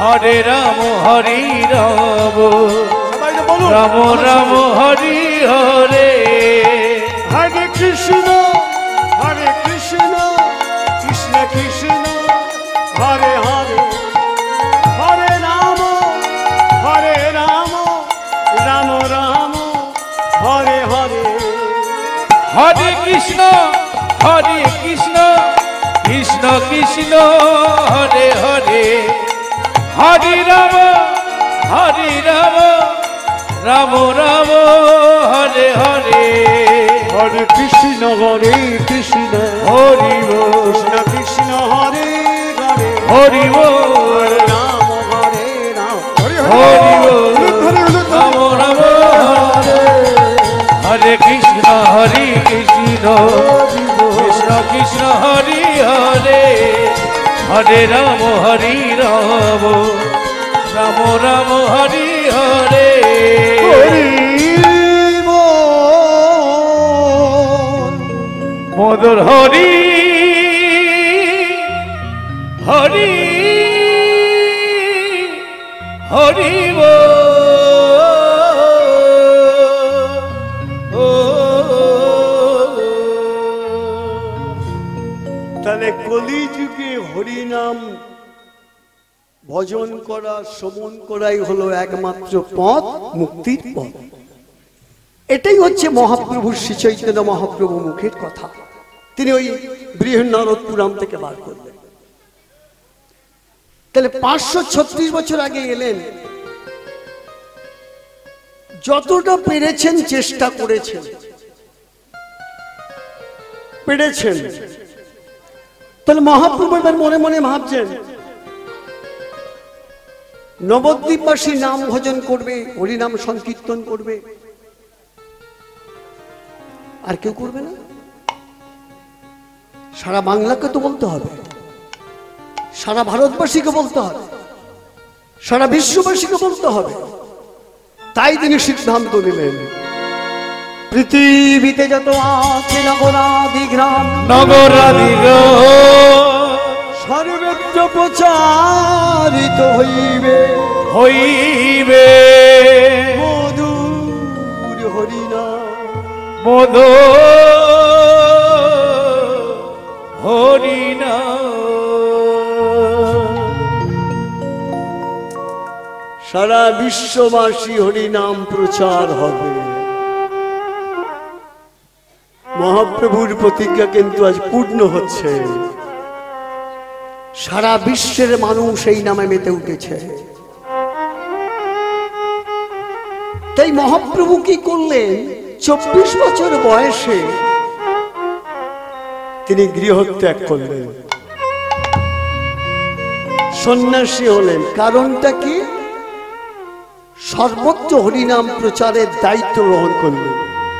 হরে রাম হরি রাম সবাই বলুন রাম রাম হরি হরে হরে কৃষ্ণ হরে কৃষ্ণ কৃষ্ণ কৃষ্ণ হরে হরে হরে রাম হরে রাম রাম রাম হরে হরে হরে কৃষ্ণ হরে কৃষ্ণ কৃষ্ণ কৃষ্ণ হরে হরে হরে রাম হরে রাম রাম রাম হরে হরে হরে কৃষ্ণ হরে কৃষ্ণ হরি বল কৃষ্ণ কৃষ্ণ হরে হরে হরি বল হরে রাম হরে রাম হরি বল রাম রাম হরে হরে কৃষ্ণ হরে কৃষ্ণ কৃষ্ণ কৃষ্ণ হরি হরে হরে রাম হরি রাম রাম রাম হরি হরে মধুর হরি হরি হরি তাহলে কলিযুগে হরিনাম ভজন করা শ্রবণ করাই হলো একমাত্র পথ মুক্তির পথ। এটাই হচ্ছে মহাপ্রভু শ্রী চৈতন্য মহাপ্রভু মুখের কথা, তিনি ওই বৃহন্নারদ পুরাণ থেকে বার করলেন। তাহলে পাঁচশো ছত্রিশ বছর আগে এলেন, যতটা পেরেছেন চেষ্টা করেছেন, পেরেছেন। তাহলে মহাপ্রভু এবার মনে মনে ভাবছেন নবদ্বীপবাসী নাম ভজন করবে, হরিনাম সংকীর্তন করবে, আর কেউ করবে না? সারা বাংলাকে তো বলতে হবে, সারা ভারতবাসীকে বলতে হবে, সারা বিশ্ববাসীকে বলতে হবে। তাই তিনি সিদ্ধান্ত নিলেন, পৃথিবীতে যত আছে নগরাদি গ্রাম নগরাদি সর্বত্র প্রচারিত হইবে হইবে মধুর হরিনাম মধু হরিনাম। সারা বিশ্ববাসী হরিনাম প্রচার হবে। মহাপ্রভুর প্রতিজ্ঞা কিন্তু আজ পূর্ণ হচ্ছে, সারা বিশ্বের মানুষ এই নামে মেতে উঠেছে। তাই মহাপ্রভু কি করলেন, চব্বিশ বছর বয়সে তিনি গৃহত্যাগ করলেন, সন্ন্যাসী হলেন। কারণটা কি? সর্বত্র হরিনাম প্রচারের দায়িত্ব গ্রহণ করলেন।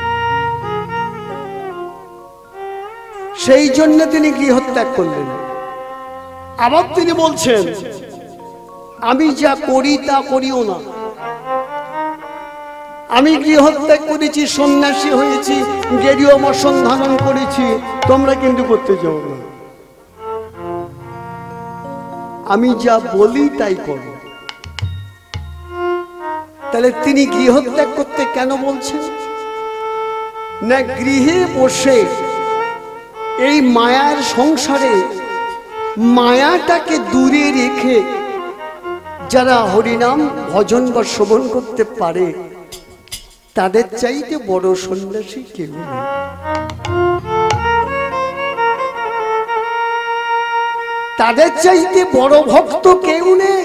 সেই জন্য তিনি গৃহত্যাগ করলেন। আবার তিনি বলছেন, আমি যা করি তা করিও না। আমি গৃহত্যাগ করেছি, সন্ন্যাসী হয়েছি, গেরুয়া বসন ধারণ করেছি, তোমরা কিন্তু করতে যাও না। আমি যা বলি তাই করো। তাহলে তিনি গৃহত্যাগ করতে কেন বলছেন? না, গৃহে বসে এই মায়ার সংসারে মায়াটাকে দূরে রেখে যারা হরিনাম ভজন বা শ্রবণ করতে পারে, তাদের চাইতে বড় সন্ন্যাসী কেউ নেই। তাদের চাইতে বড় ভক্ত কেউ নেই।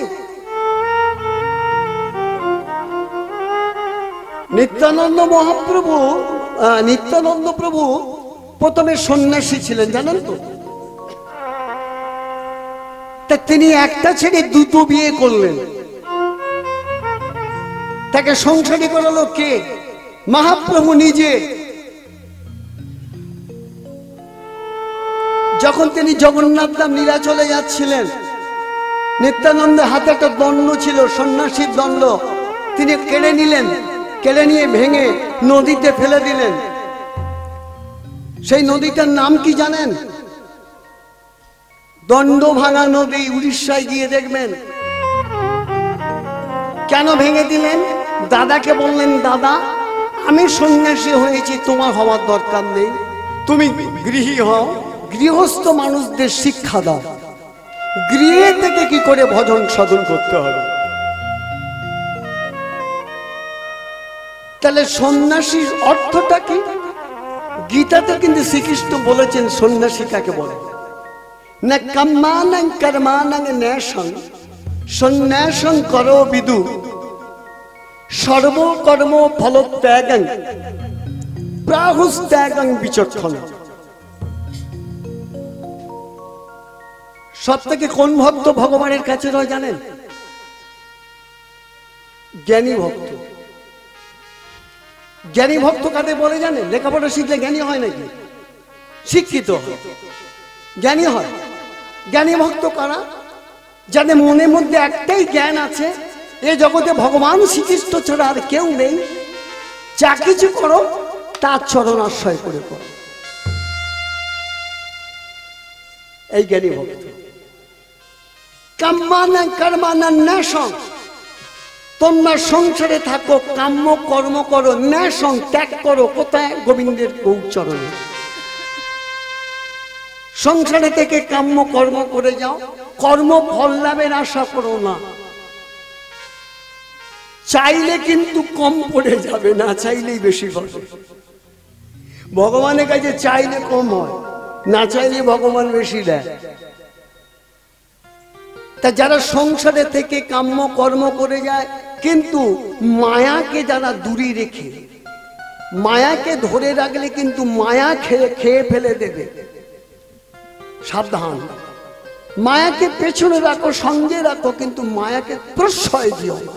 নিত্যানন্দ মহাপ্রভু, নিত্যানন্দ প্রভু প্রথমে সন্ন্যাসী ছিলেন, জানেন তো? তা তিনি একটা ছেড়ে দুটো বিয়ে করলেন। তাকে সংসারী করালো কে? মহাপ্রভু নিজে। যখন তিনি জগন্নাথ ধাম নীলাচলে যাচ্ছিলেন, নিত্যানন্দের হাতে একটা দণ্ড ছিল, সন্ন্যাসীর দণ্ড। তিনি কেড়ে নিলেন, কেড়ে নিয়ে ভেঙে নদীতে ফেলে দিলেন। সেই নদীটার নাম কি জানেন? দণ্ড ভাঙা নদী। উড়িষ্যায় গিয়ে দেখবেন কেন ভেঙে দিলেন? দাদাকে বললেন, দাদা আমি সন্ন্যাসী হয়েছি, তোমার হওয়ার দরকার নেই, তুমি গৃহী হও, গৃহস্থ মানুষদের শিক্ষা দাও, গৃহে থেকে কি করে ভজন সাধন করতে হবে। তাহলে সন্ন্যাসীর অর্থটা কি? গীতাতে কিন্তু শ্রীকৃষ্ণ বলেছেন সন্ন্যাসী কাকে বলে, না কাম্মানাং কর্মানাং ন্যাসং সন্ন্যাসং করো বিদু সর্বকর্ম ফলত্যাগং প্রাহুস্ত্যাগং বিচক্ষণ। সব থেকে কোন ভক্ত ভগবানের কাছে রয় জানেন? জ্ঞানী ভক্ত। জ্ঞানী ভক্ত কাদের বলে জানেন? লেখাপড়া শিখলে জ্ঞানী হয় নাকি? শিক্ষিত হয়, জ্ঞানী হয়। জ্ঞানী ভক্ত কারা? যাদের মনের মধ্যে একটাই জ্ঞান আছে, এ জগতে ভগবান শ্রীকৃষ্ণ ছাড়া আর কেউ নেই, যা কিছু করো তার চরণ আশ্রয় করে করো, এই জ্ঞানী ভক্ত। কাম্যানাং কর্মানাং ন্যাসং, তোমরা সংসারে থাকো, কাম্য কর্ম করো, ন্যাসং ত্যাগ করো। কোথায়? গোবিন্দের গৌচরণে। সংসারে থেকে কাম্য কর্ম করে যাও, কর্ম ফল লাভের আশা করো না। চাইলে কিন্তু কম পড়ে যাবে, না চাইলেই বেশি হবে। ভগবানের কাছে চাইলে কম হয়, না চাইলে ভগবান বেশি দেয়। তা যারা সংসারে থেকে কাম্য কর্ম করে যায়, কিন্তু মায়াকে যারা দূরে রেখে, মায়াকে ধরে রাখলে কিন্তু মায়া খেয়ে খেয়ে ফেলে দেবে, সাবধান। মায়াকে পেছনে রাখো, সঙ্গে রাখো, কিন্তু মায়াকে প্রশ্রয় দিও না।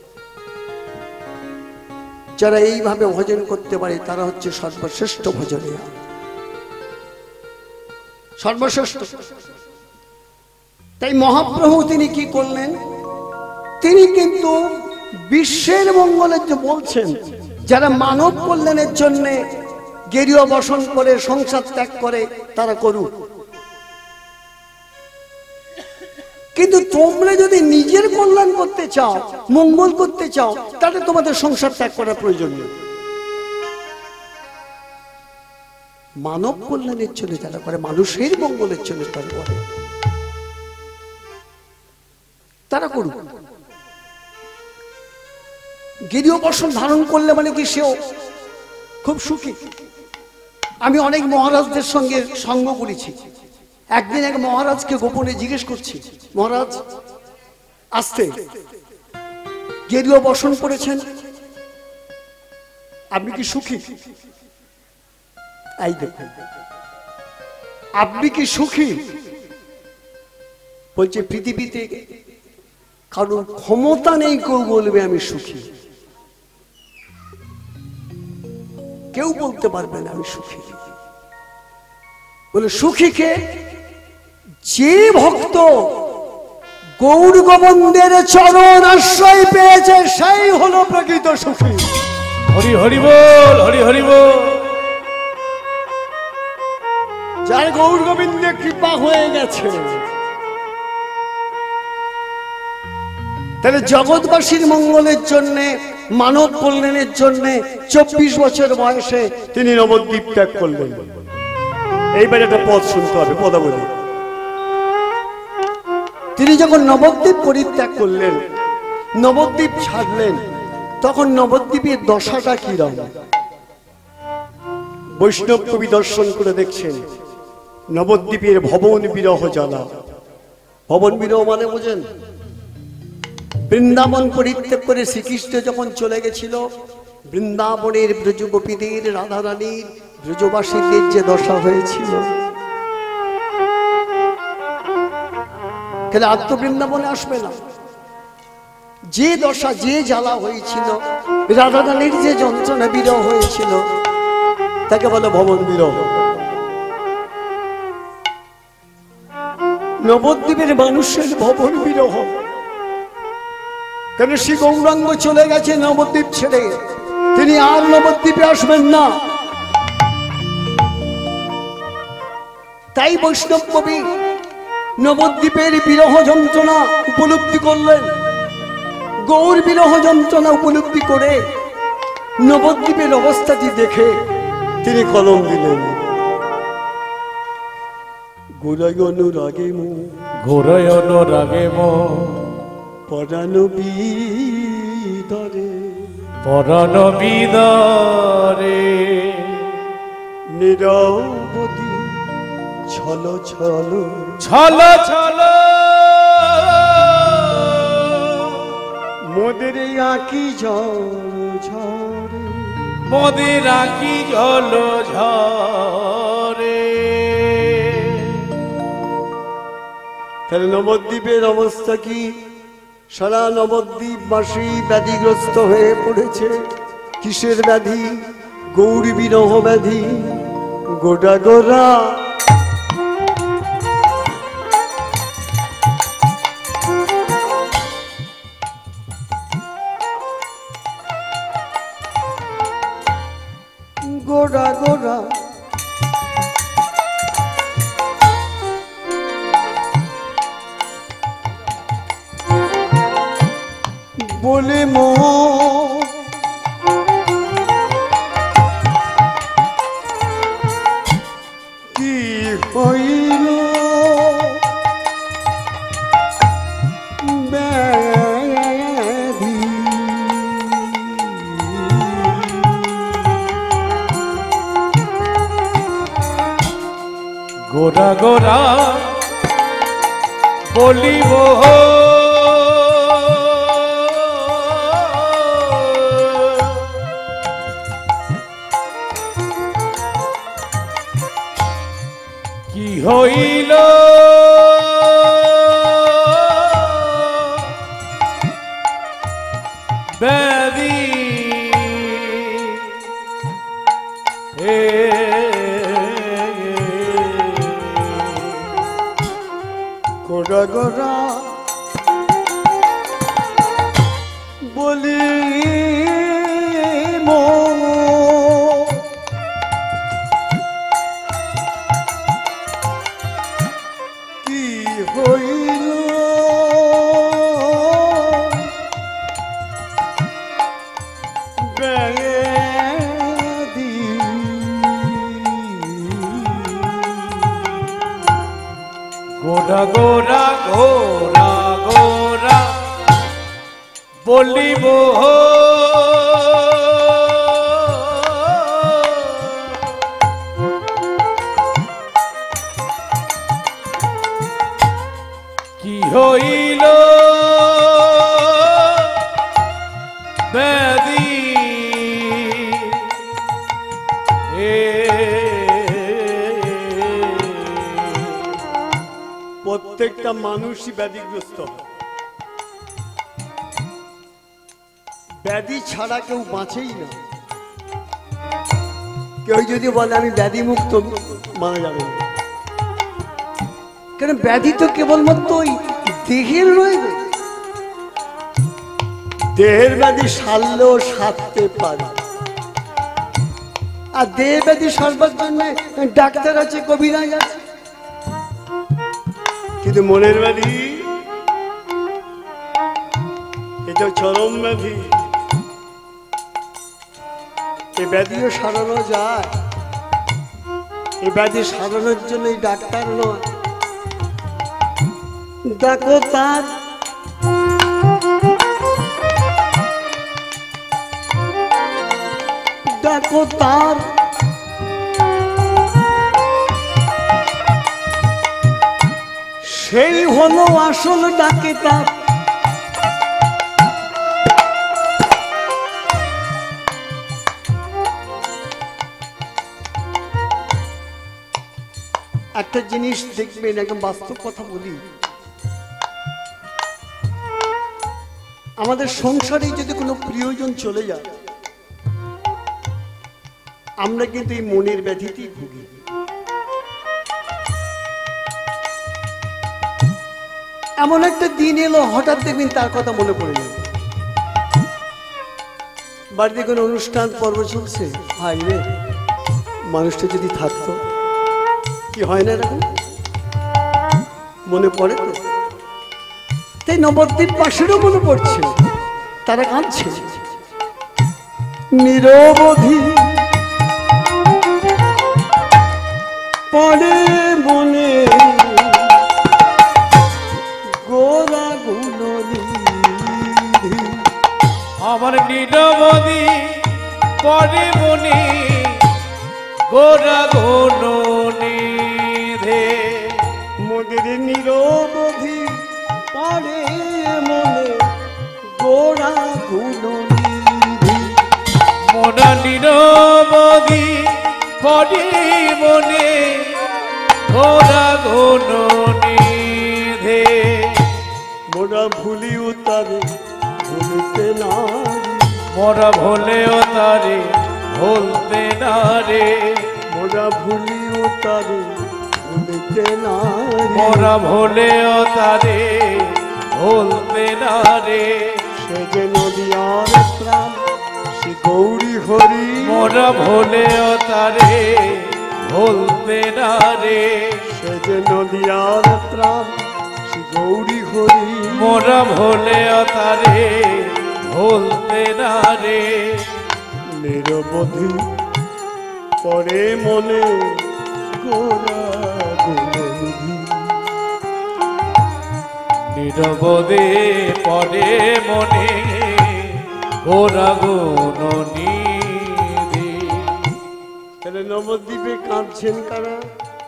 যারা এইভাবে ভজন করতে পারে তারা হচ্ছে সর্বশ্রেষ্ঠ ভজনীয়, সর্বশ্রেষ্ঠ। তাই মহাপ্রভু তিনি কি করলেন? তিনি কিন্তু বিশ্বের মঙ্গলের যে বলছেন, যারা মানব কল্যাণের জন্য গেরুয়া বসন করে সংসার ত্যাগ করে তারা করুক, কিন্তু তোমরা যদি নিজের কল্যাণ করতে চাও, মঙ্গল করতে চাও, তাহলে তোমাদের সংসার ত্যাগ করার প্রয়োজন নেই। মানব কল্যাণের জন্য যারা করে, মানুষের মঙ্গলের জন্য তারা করে, তারা করুক। গেরুয়া বসন ধারণ করলে মানে কি সেও খুব সুখী। আমি অনেক মহারাজদের সঙ্গে সঙ্গ করেছি। একদিন এক মহারাজকে গোপনে জিজ্ঞেস করছি, মহারাজ আসতে গেরুয়া বসন করেছেন, আপনি কি সুখী? এই দেখুন, আপনি কি সুখী? বলছে পৃথিবীতে কারণ ক্ষমতা নেই কেউ বলবে আমি সুখী, কেউ বলতে পারবে না আমি সুখী। বলে সুখী কে? যে ভক্ত গৌর গোবিন্দের চরণ আশ্রয় পেয়েছে সেই হলো প্রকৃত সুখী। হরি হরি বল, হরি হরি বল। যার গৌর গোবিন্দের কৃপা হয়ে গেছে, তাহলে জগৎবাসীর মঙ্গলের জন্য, মানব কল্যাণের জন্য চব্বিশ বছর বয়সে তিনি নবদ্বীপ ত্যাগ করলেন। এইবার একটা পদ শুনতে হবে, পদাবলী। তিনি যখন নবদ্বীপ পরিত্যাগ করলেন, নবদ্বীপ ছাড়লেন, তখন নবদ্বীপের দশাটা কিরকম বৈষ্ণব কবি দর্শন করে দেখছেন। নবদ্বীপের ভবন বিরহ জ্বালা। ভবন বিরহ মানে বোঝেন? বৃন্দাবন পরিত্যাগ করে শ্রীকৃষ্ণ যখন চলে গেছিল, বৃন্দাবনের ব্রজগোপীদের, রাধারানীর, ব্রজবাসীদের যে দশা হয়েছিল, আর তো বৃন্দাবনে আসবে না। যে দশা, যে জ্বালা হয়েছিল, রাধারানীর যে যন্ত্রণা বিরহ হয়েছিল, তাকে বলে ভবন বিরহ। নবদ্বীপের মানুষের ভবন বিরহ, কেন শ্রী গৌরাঙ্গ চলে গেছে নবদ্বীপ ছেড়ে, তিনি আর নবদ্বীপে আসবেন না। তাই বৈষ্ণব কবি নবদ্বীপের বিরহ যন্ত্রণা উপলব্ধি করলেন, গৌর বিরহ যন্ত্রণা উপলব্ধি করে নবদ্বীপের অবস্থাটি দেখে তিনি কলম দিলেন, গোরায় অনুরাগে মো গোরায় অনুরাগে মো পরাণ বিদরে পরাণ বিদরে নিরবধি ছল ছল ছল ছল মোদের আঁকি ঝড় ঝরে মোদের আঁকি জল ঝরে। তাহলে নবদ্বীপের অবস্থা কি? সারা নবদ্বীপবাসী ব্যাধিগ্রস্ত হয়ে পড়েছে। কিসের ব্যাধি? গৌরী বিরহ ব্যাধি। গোটা গোরা গোড়া গোড়া বলে মো কি হইল ব্যাধি গোরা গোরা বলিব কি হইল ব্যাধি এ গোড়া গোড়া বলি মো কি হইল ব্যাধি গোরা গোরা গোরা গোরা বলিব কি হইল ব্যাধি এ প্রত্যেকটা মানুষই ব্যাধিগ্রস্ত হয়। ব্যাধি ছাড়া কেউ বাঁচেই না। কেউ যদি বলে আমি ব্যাধি মুক্ত, মানা যাবে না। কারণ ব্যাধি তো কেবলমাত্র ওই দেহের রয়েছে। দেহের ব্যাধি সারলেও সারতে পারে, আর দেহের ব্যাধি সারবার জন্য ডাক্তার আছে, কবিরাজ আছে। কিন্তু মনের ব্যাধি এটা চরম ব্যাধি। এই ব্যাধিও সারানো যায়। এই ব্যাধি সারানোর জন্য এই ডাক্তার নয়, দেখো তার দেখো তার সেই হলো আসল ডাকে তার। একটা জিনিস দেখবেন, একদম বাস্তব কথা বলি, আমাদের সংসারে যদি কোনো প্রিয়জন চলে যায়, আমরা কিন্তু এই মনের ব্যাধিতেই ভুগি। এমন একটা দিন এলো, হঠাৎ দেখবেন তার কথা মনে পড়ে গেল। বাড়িতে কোনো অনুষ্ঠান পর্ব চলছে, ভাই রে মানুষটা যদি থাকতো, কি হয় না এরকম মনে পড়ে তো। তাই নবদ্বীপ পাশেরও মনে পড়ছে। তারা কাঁদছে নিরবধি পড়ে মনে গোরা গুণনিধি আমার নিরবধি পড়ে মনে গোরা গুণনিধি মোদের নিরবধি পড়ে মনে গোরা গুণনিধি মোরা নিরবধি পড়ে মনে গোরা গুণনিধি মোরা ভুলিও তারে ভুলতে নারী মোরা ভুলেও তারে ভুলতে না রে মোরা ভুলিও তারে ভুলতে নারী মোরা ভুলেও তারে ভুলতে না রে সে যে নদিয়ার প্রাণ সে গৌরী হরি মোরা ভুলেও তারে ভুলতে না রে সে যে নদিয়ার প্রাণ সে গৌরী হরি মোরা ভুলেও তারে ভুলতে না রে নিরবধি পরে মনে গোরা গুণনিধি নিরবধি পড়ে মনে গোরা গুণনিধি তাহলে নবদ্বীপে কাঁদছেন কারা?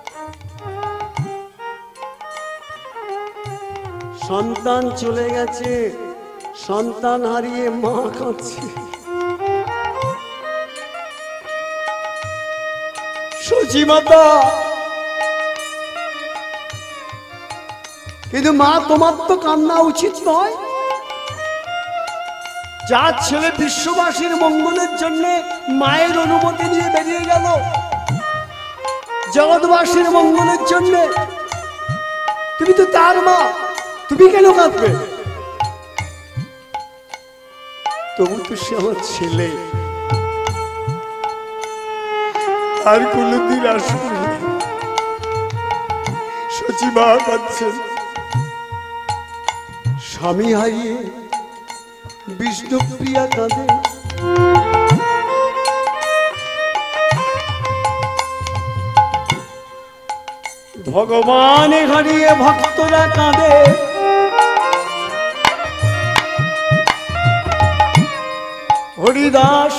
সন্তান চলে গেছে, সন্তান হারিয়ে মা কাঁদছে। সচিমাতা, কিন্তু মা তোমার তো কান্না উচিত নয়। যার ছেলে বিশ্ববাসীর মঙ্গলের জন্য মায়ের অনুমতি নিয়ে বেরিয়ে গেল, জগৎবাসীর মঙ্গলের জন্য, তুমি তো তার মা, তুমি কেন কাঁদবে? তবু তো সে আমার ছেলে, আর কোনদিন আসবে না। সচিবা কাঁদছেন, স্বামী হারিয়ে বিষ্ণুপ্রিয়া কাঁদে। ভগবান হারিয়ে ভক্তরা কাঁদে। হরিদাস,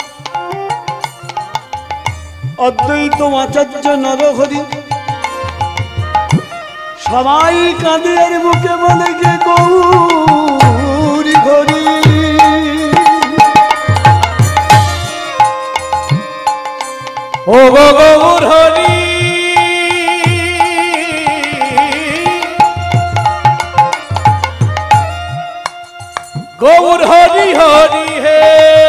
অদ্বৈত আচার্য নরহরি সবাই কাঁদের মুখে বলে গে গৌরী হরি। ও গো গৌর হরি, গৌর হরি হরি হে,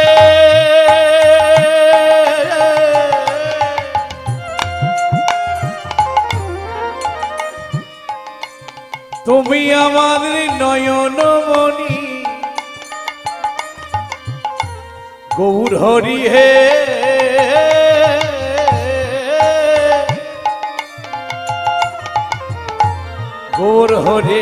তুমি আমাদের নয়নমণি, গৌর হরি হে, গৌর হরি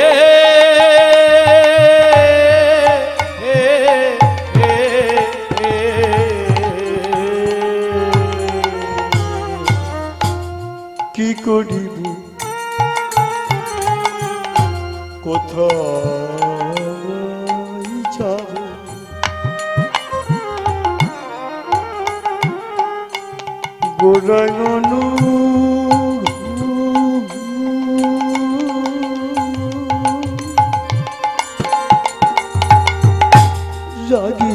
কি করিব কোথায় যাব, গোরাঙ্গনু রাগি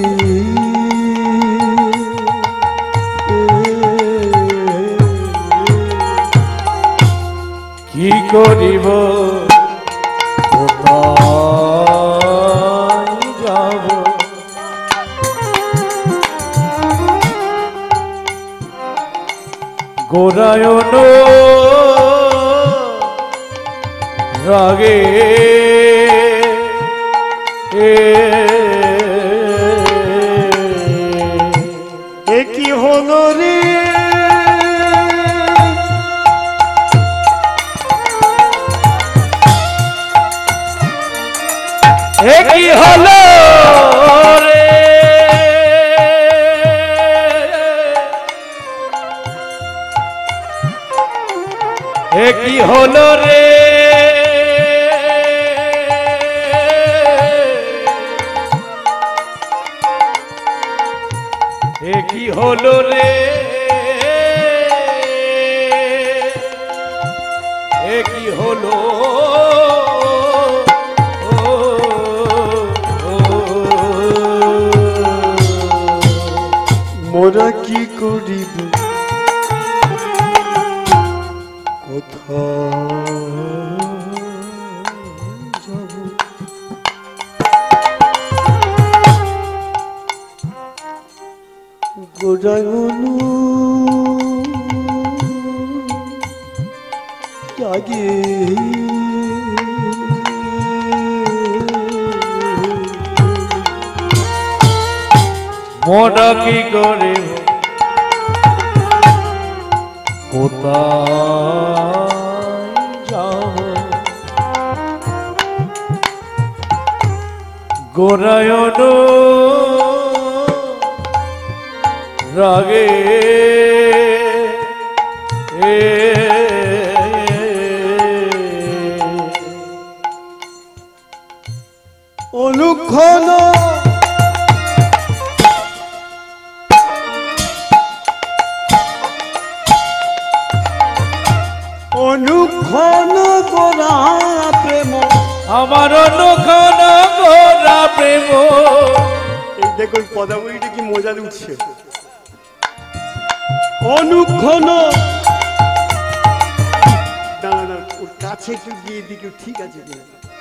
কি করিব কোথায় যাব, গোরায়ণ রাগে এ কি হলো রে, এ কি হলো কি হলো রে এ কি হলো রে এ কি হলো মোরা কি করিব কোথায় যাব গোড়াগুলো জাগে মোরা কি করে কোথায় যাব গোরায়ণ রাগে এ অনুক্ষণ অনুক্ষণ গোরা প্রেম আমার অনুক্ষণ গোরা প্রেম এই দেখো পদাবলীটা কি মজা উঠছে অনুক্ষণ দাঁড়া দাঁড়া ওর কাছে একটু গিয়ে দিকে ঠিক আছে কিনা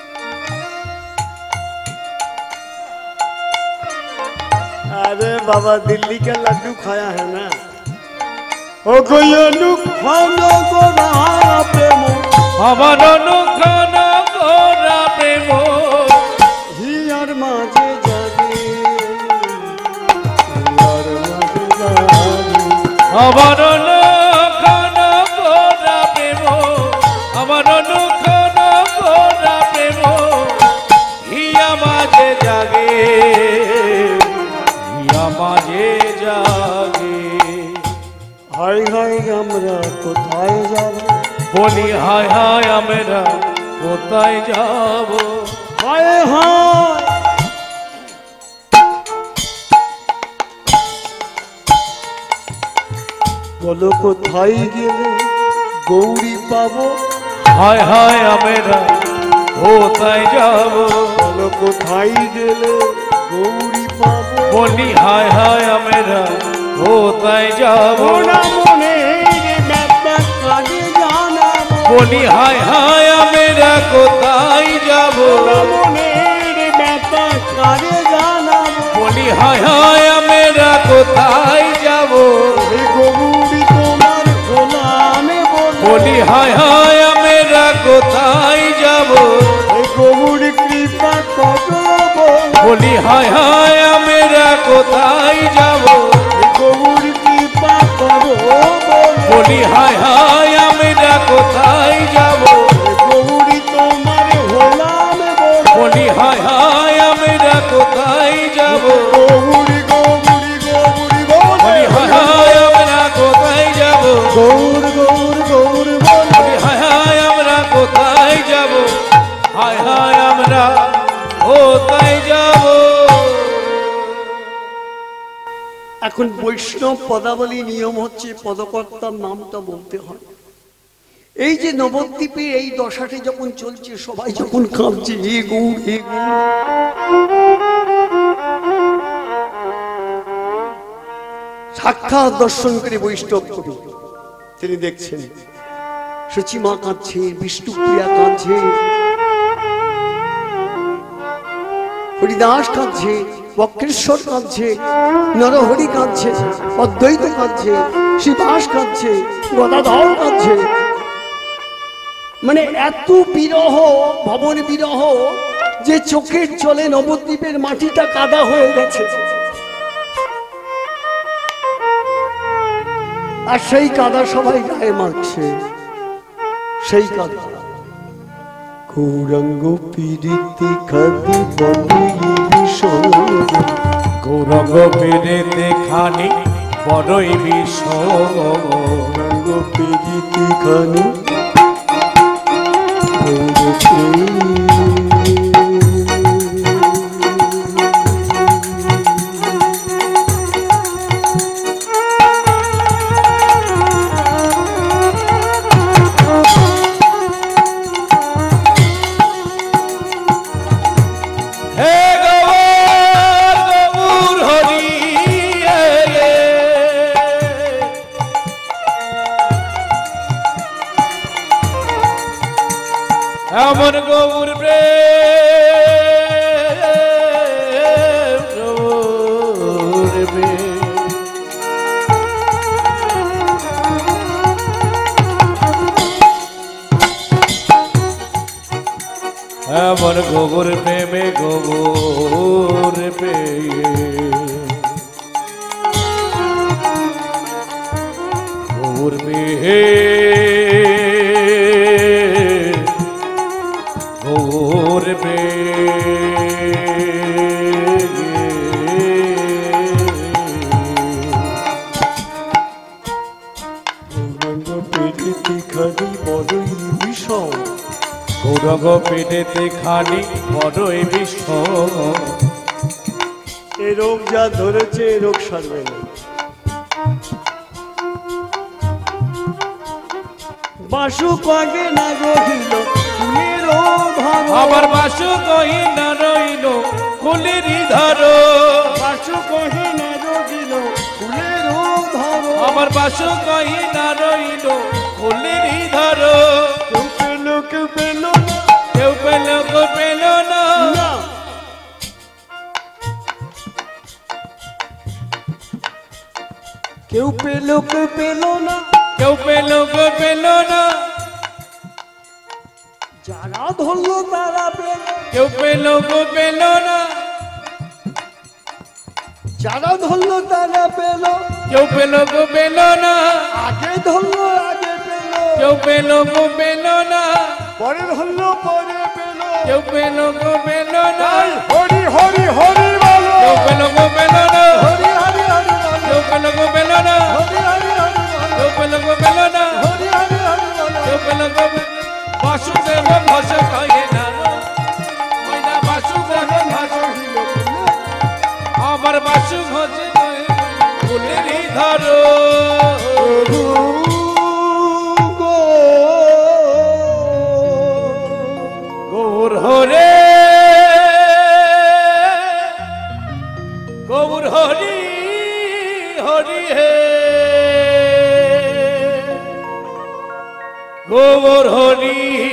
अरे बाबा दिल्ली का लड्डू खाया है ना ओ कोई अनुक्षण गोरा प्रेम আমার অনুক্ষণ গোরা প্রেম হিয়ার মাঝে যাবে হিয়ার মাঝে যাবে আমার অনুক্ষণ গোরা প্রেম আমার অনুক্ষণ গোরা প্রেম হিয়া মাঝে জাগে হিয়া মাঝে জাগে হাই হাই আমরা কোথায় যাব বলি হায় হায় আমরা কোথায় যাব হায় হায় বলো কোথায় গেলে গৌরী পাবো হায় হায় আমরা কোথায় যাব বলো কোথায় গেলে গৌরী পাবো বলি হায় হায় আমরা কোথায় যাব মোরা মনের ব্যাপার কাজে জানাবো বলি হায় হায় আমরা কোথায় যাব মোরা মনের ব্যাপার কাজে জানাবো বলি হায় হায় আমরা কোথায় যাব এই গৌরী তোমার গোলামে বলো বলি হায় হায় আমরা কোথায় যাব এই গৌরী কৃপা করো বলি হায় হায় আমরা কোথায় যাব এই গৌরী কৃপা করো বলি হায় হায় আমরা কোথায় যাব গৌরী তোমার গোলামে বলো বলি হায় হায় আমরা কোথায় যাব গৌরী গৌরী গৌরী বলি হায় হায় আমরা কোথায় যাব গৌর গৌর গৌর বলো বলি হায় হায় আমরা কোথায় যাব হায় হায় আমরা কোথায় যাব এখন বৈষ্ণব পদাবলী নিয়ম হচ্ছে পদকর্তার নামটা বলতে হয় এই যে নবদ্বীপে এই দশাটি যখন চলছে সবাই যখন কাঁপছে হে গৌর হে গৌর সাক্ষাৎ দর্শন করে বৈষ্ণব কবি তিনি দেখছেন সচিমা কাঁদছে বিষ্ণুপ্রিয়া কাঁদছে হরিদাস কাঁদছে বক্রেশ্বর কাঁদছে নরহরি কাঁদছে অদ্বৈত কাঁদছে শিবাস কাঁদছে গদাধর কাঁদছে মানে এত বিরহ ভবন বিরহ যে চোখের জলে নবদ্বীপের মাটিটা কাদা হয়ে গেছে আর সেই কাদা সবাই গায়ে মারছে সেই কাদা গৌরাঙ্গ পীড়িতে খাদি বন্ধু গৌরঙ্গ পেরেতে খানি বড়ই বিষয় গৌরাঙ্গ পীড়িতে খানি এমন গৌর প্রেম গৌর প্রেম এমন গৌর প্রেমে গৌর প্রেম গৌর মেহে গৌর গৌরঙ্গ পেটেতে খানি বড়ই বিষম এ রোগ যা ধরেছে এ রোগ সারবে না। বাসুক আগে না রহিল ফুলের ধর, আমার বাসু কহি না রইল ফুলেরই ধর, বাসু কহে না রহিল ফুলের ধর, আমার বাসু কহি না রইল ফুলেরই ধর। কেউ পেল কেউ পেল না, কেউ পেল কেউ পেল না, না। কেউ পেল কেউ পেল না, কেউ পেল কেউ পেল না, যারা ধরলো তারা পেল, কেউ পেল কেউ পেল না, যারা ধরলো তারা পেল, কেউ পেল কেউ পেল না, আগে ধরলো আগে পেল, কেউ পেল কেউ পেল না, পরে ধরলো পরে পেল, কেউ পেল কেউ পেল না, হরি হরি হরি বলো, কেউ পেল কেউ পেল না, হরি হরি হরি বলো, কেউ পেল কেউ পেল না, হরি হরি হরি বলো, কেউ পেল কেউ পেল না, হরি হরি হরি বলো, কেউ পেল কেউ পেল। বাসুদেব ভাষা কহে না ময়না বাসুদেব ভাষা, আমার বাসু ঘষে ফুলেরই ধর। গৌর হরে গৌর হরি হরি হে গৌর হরি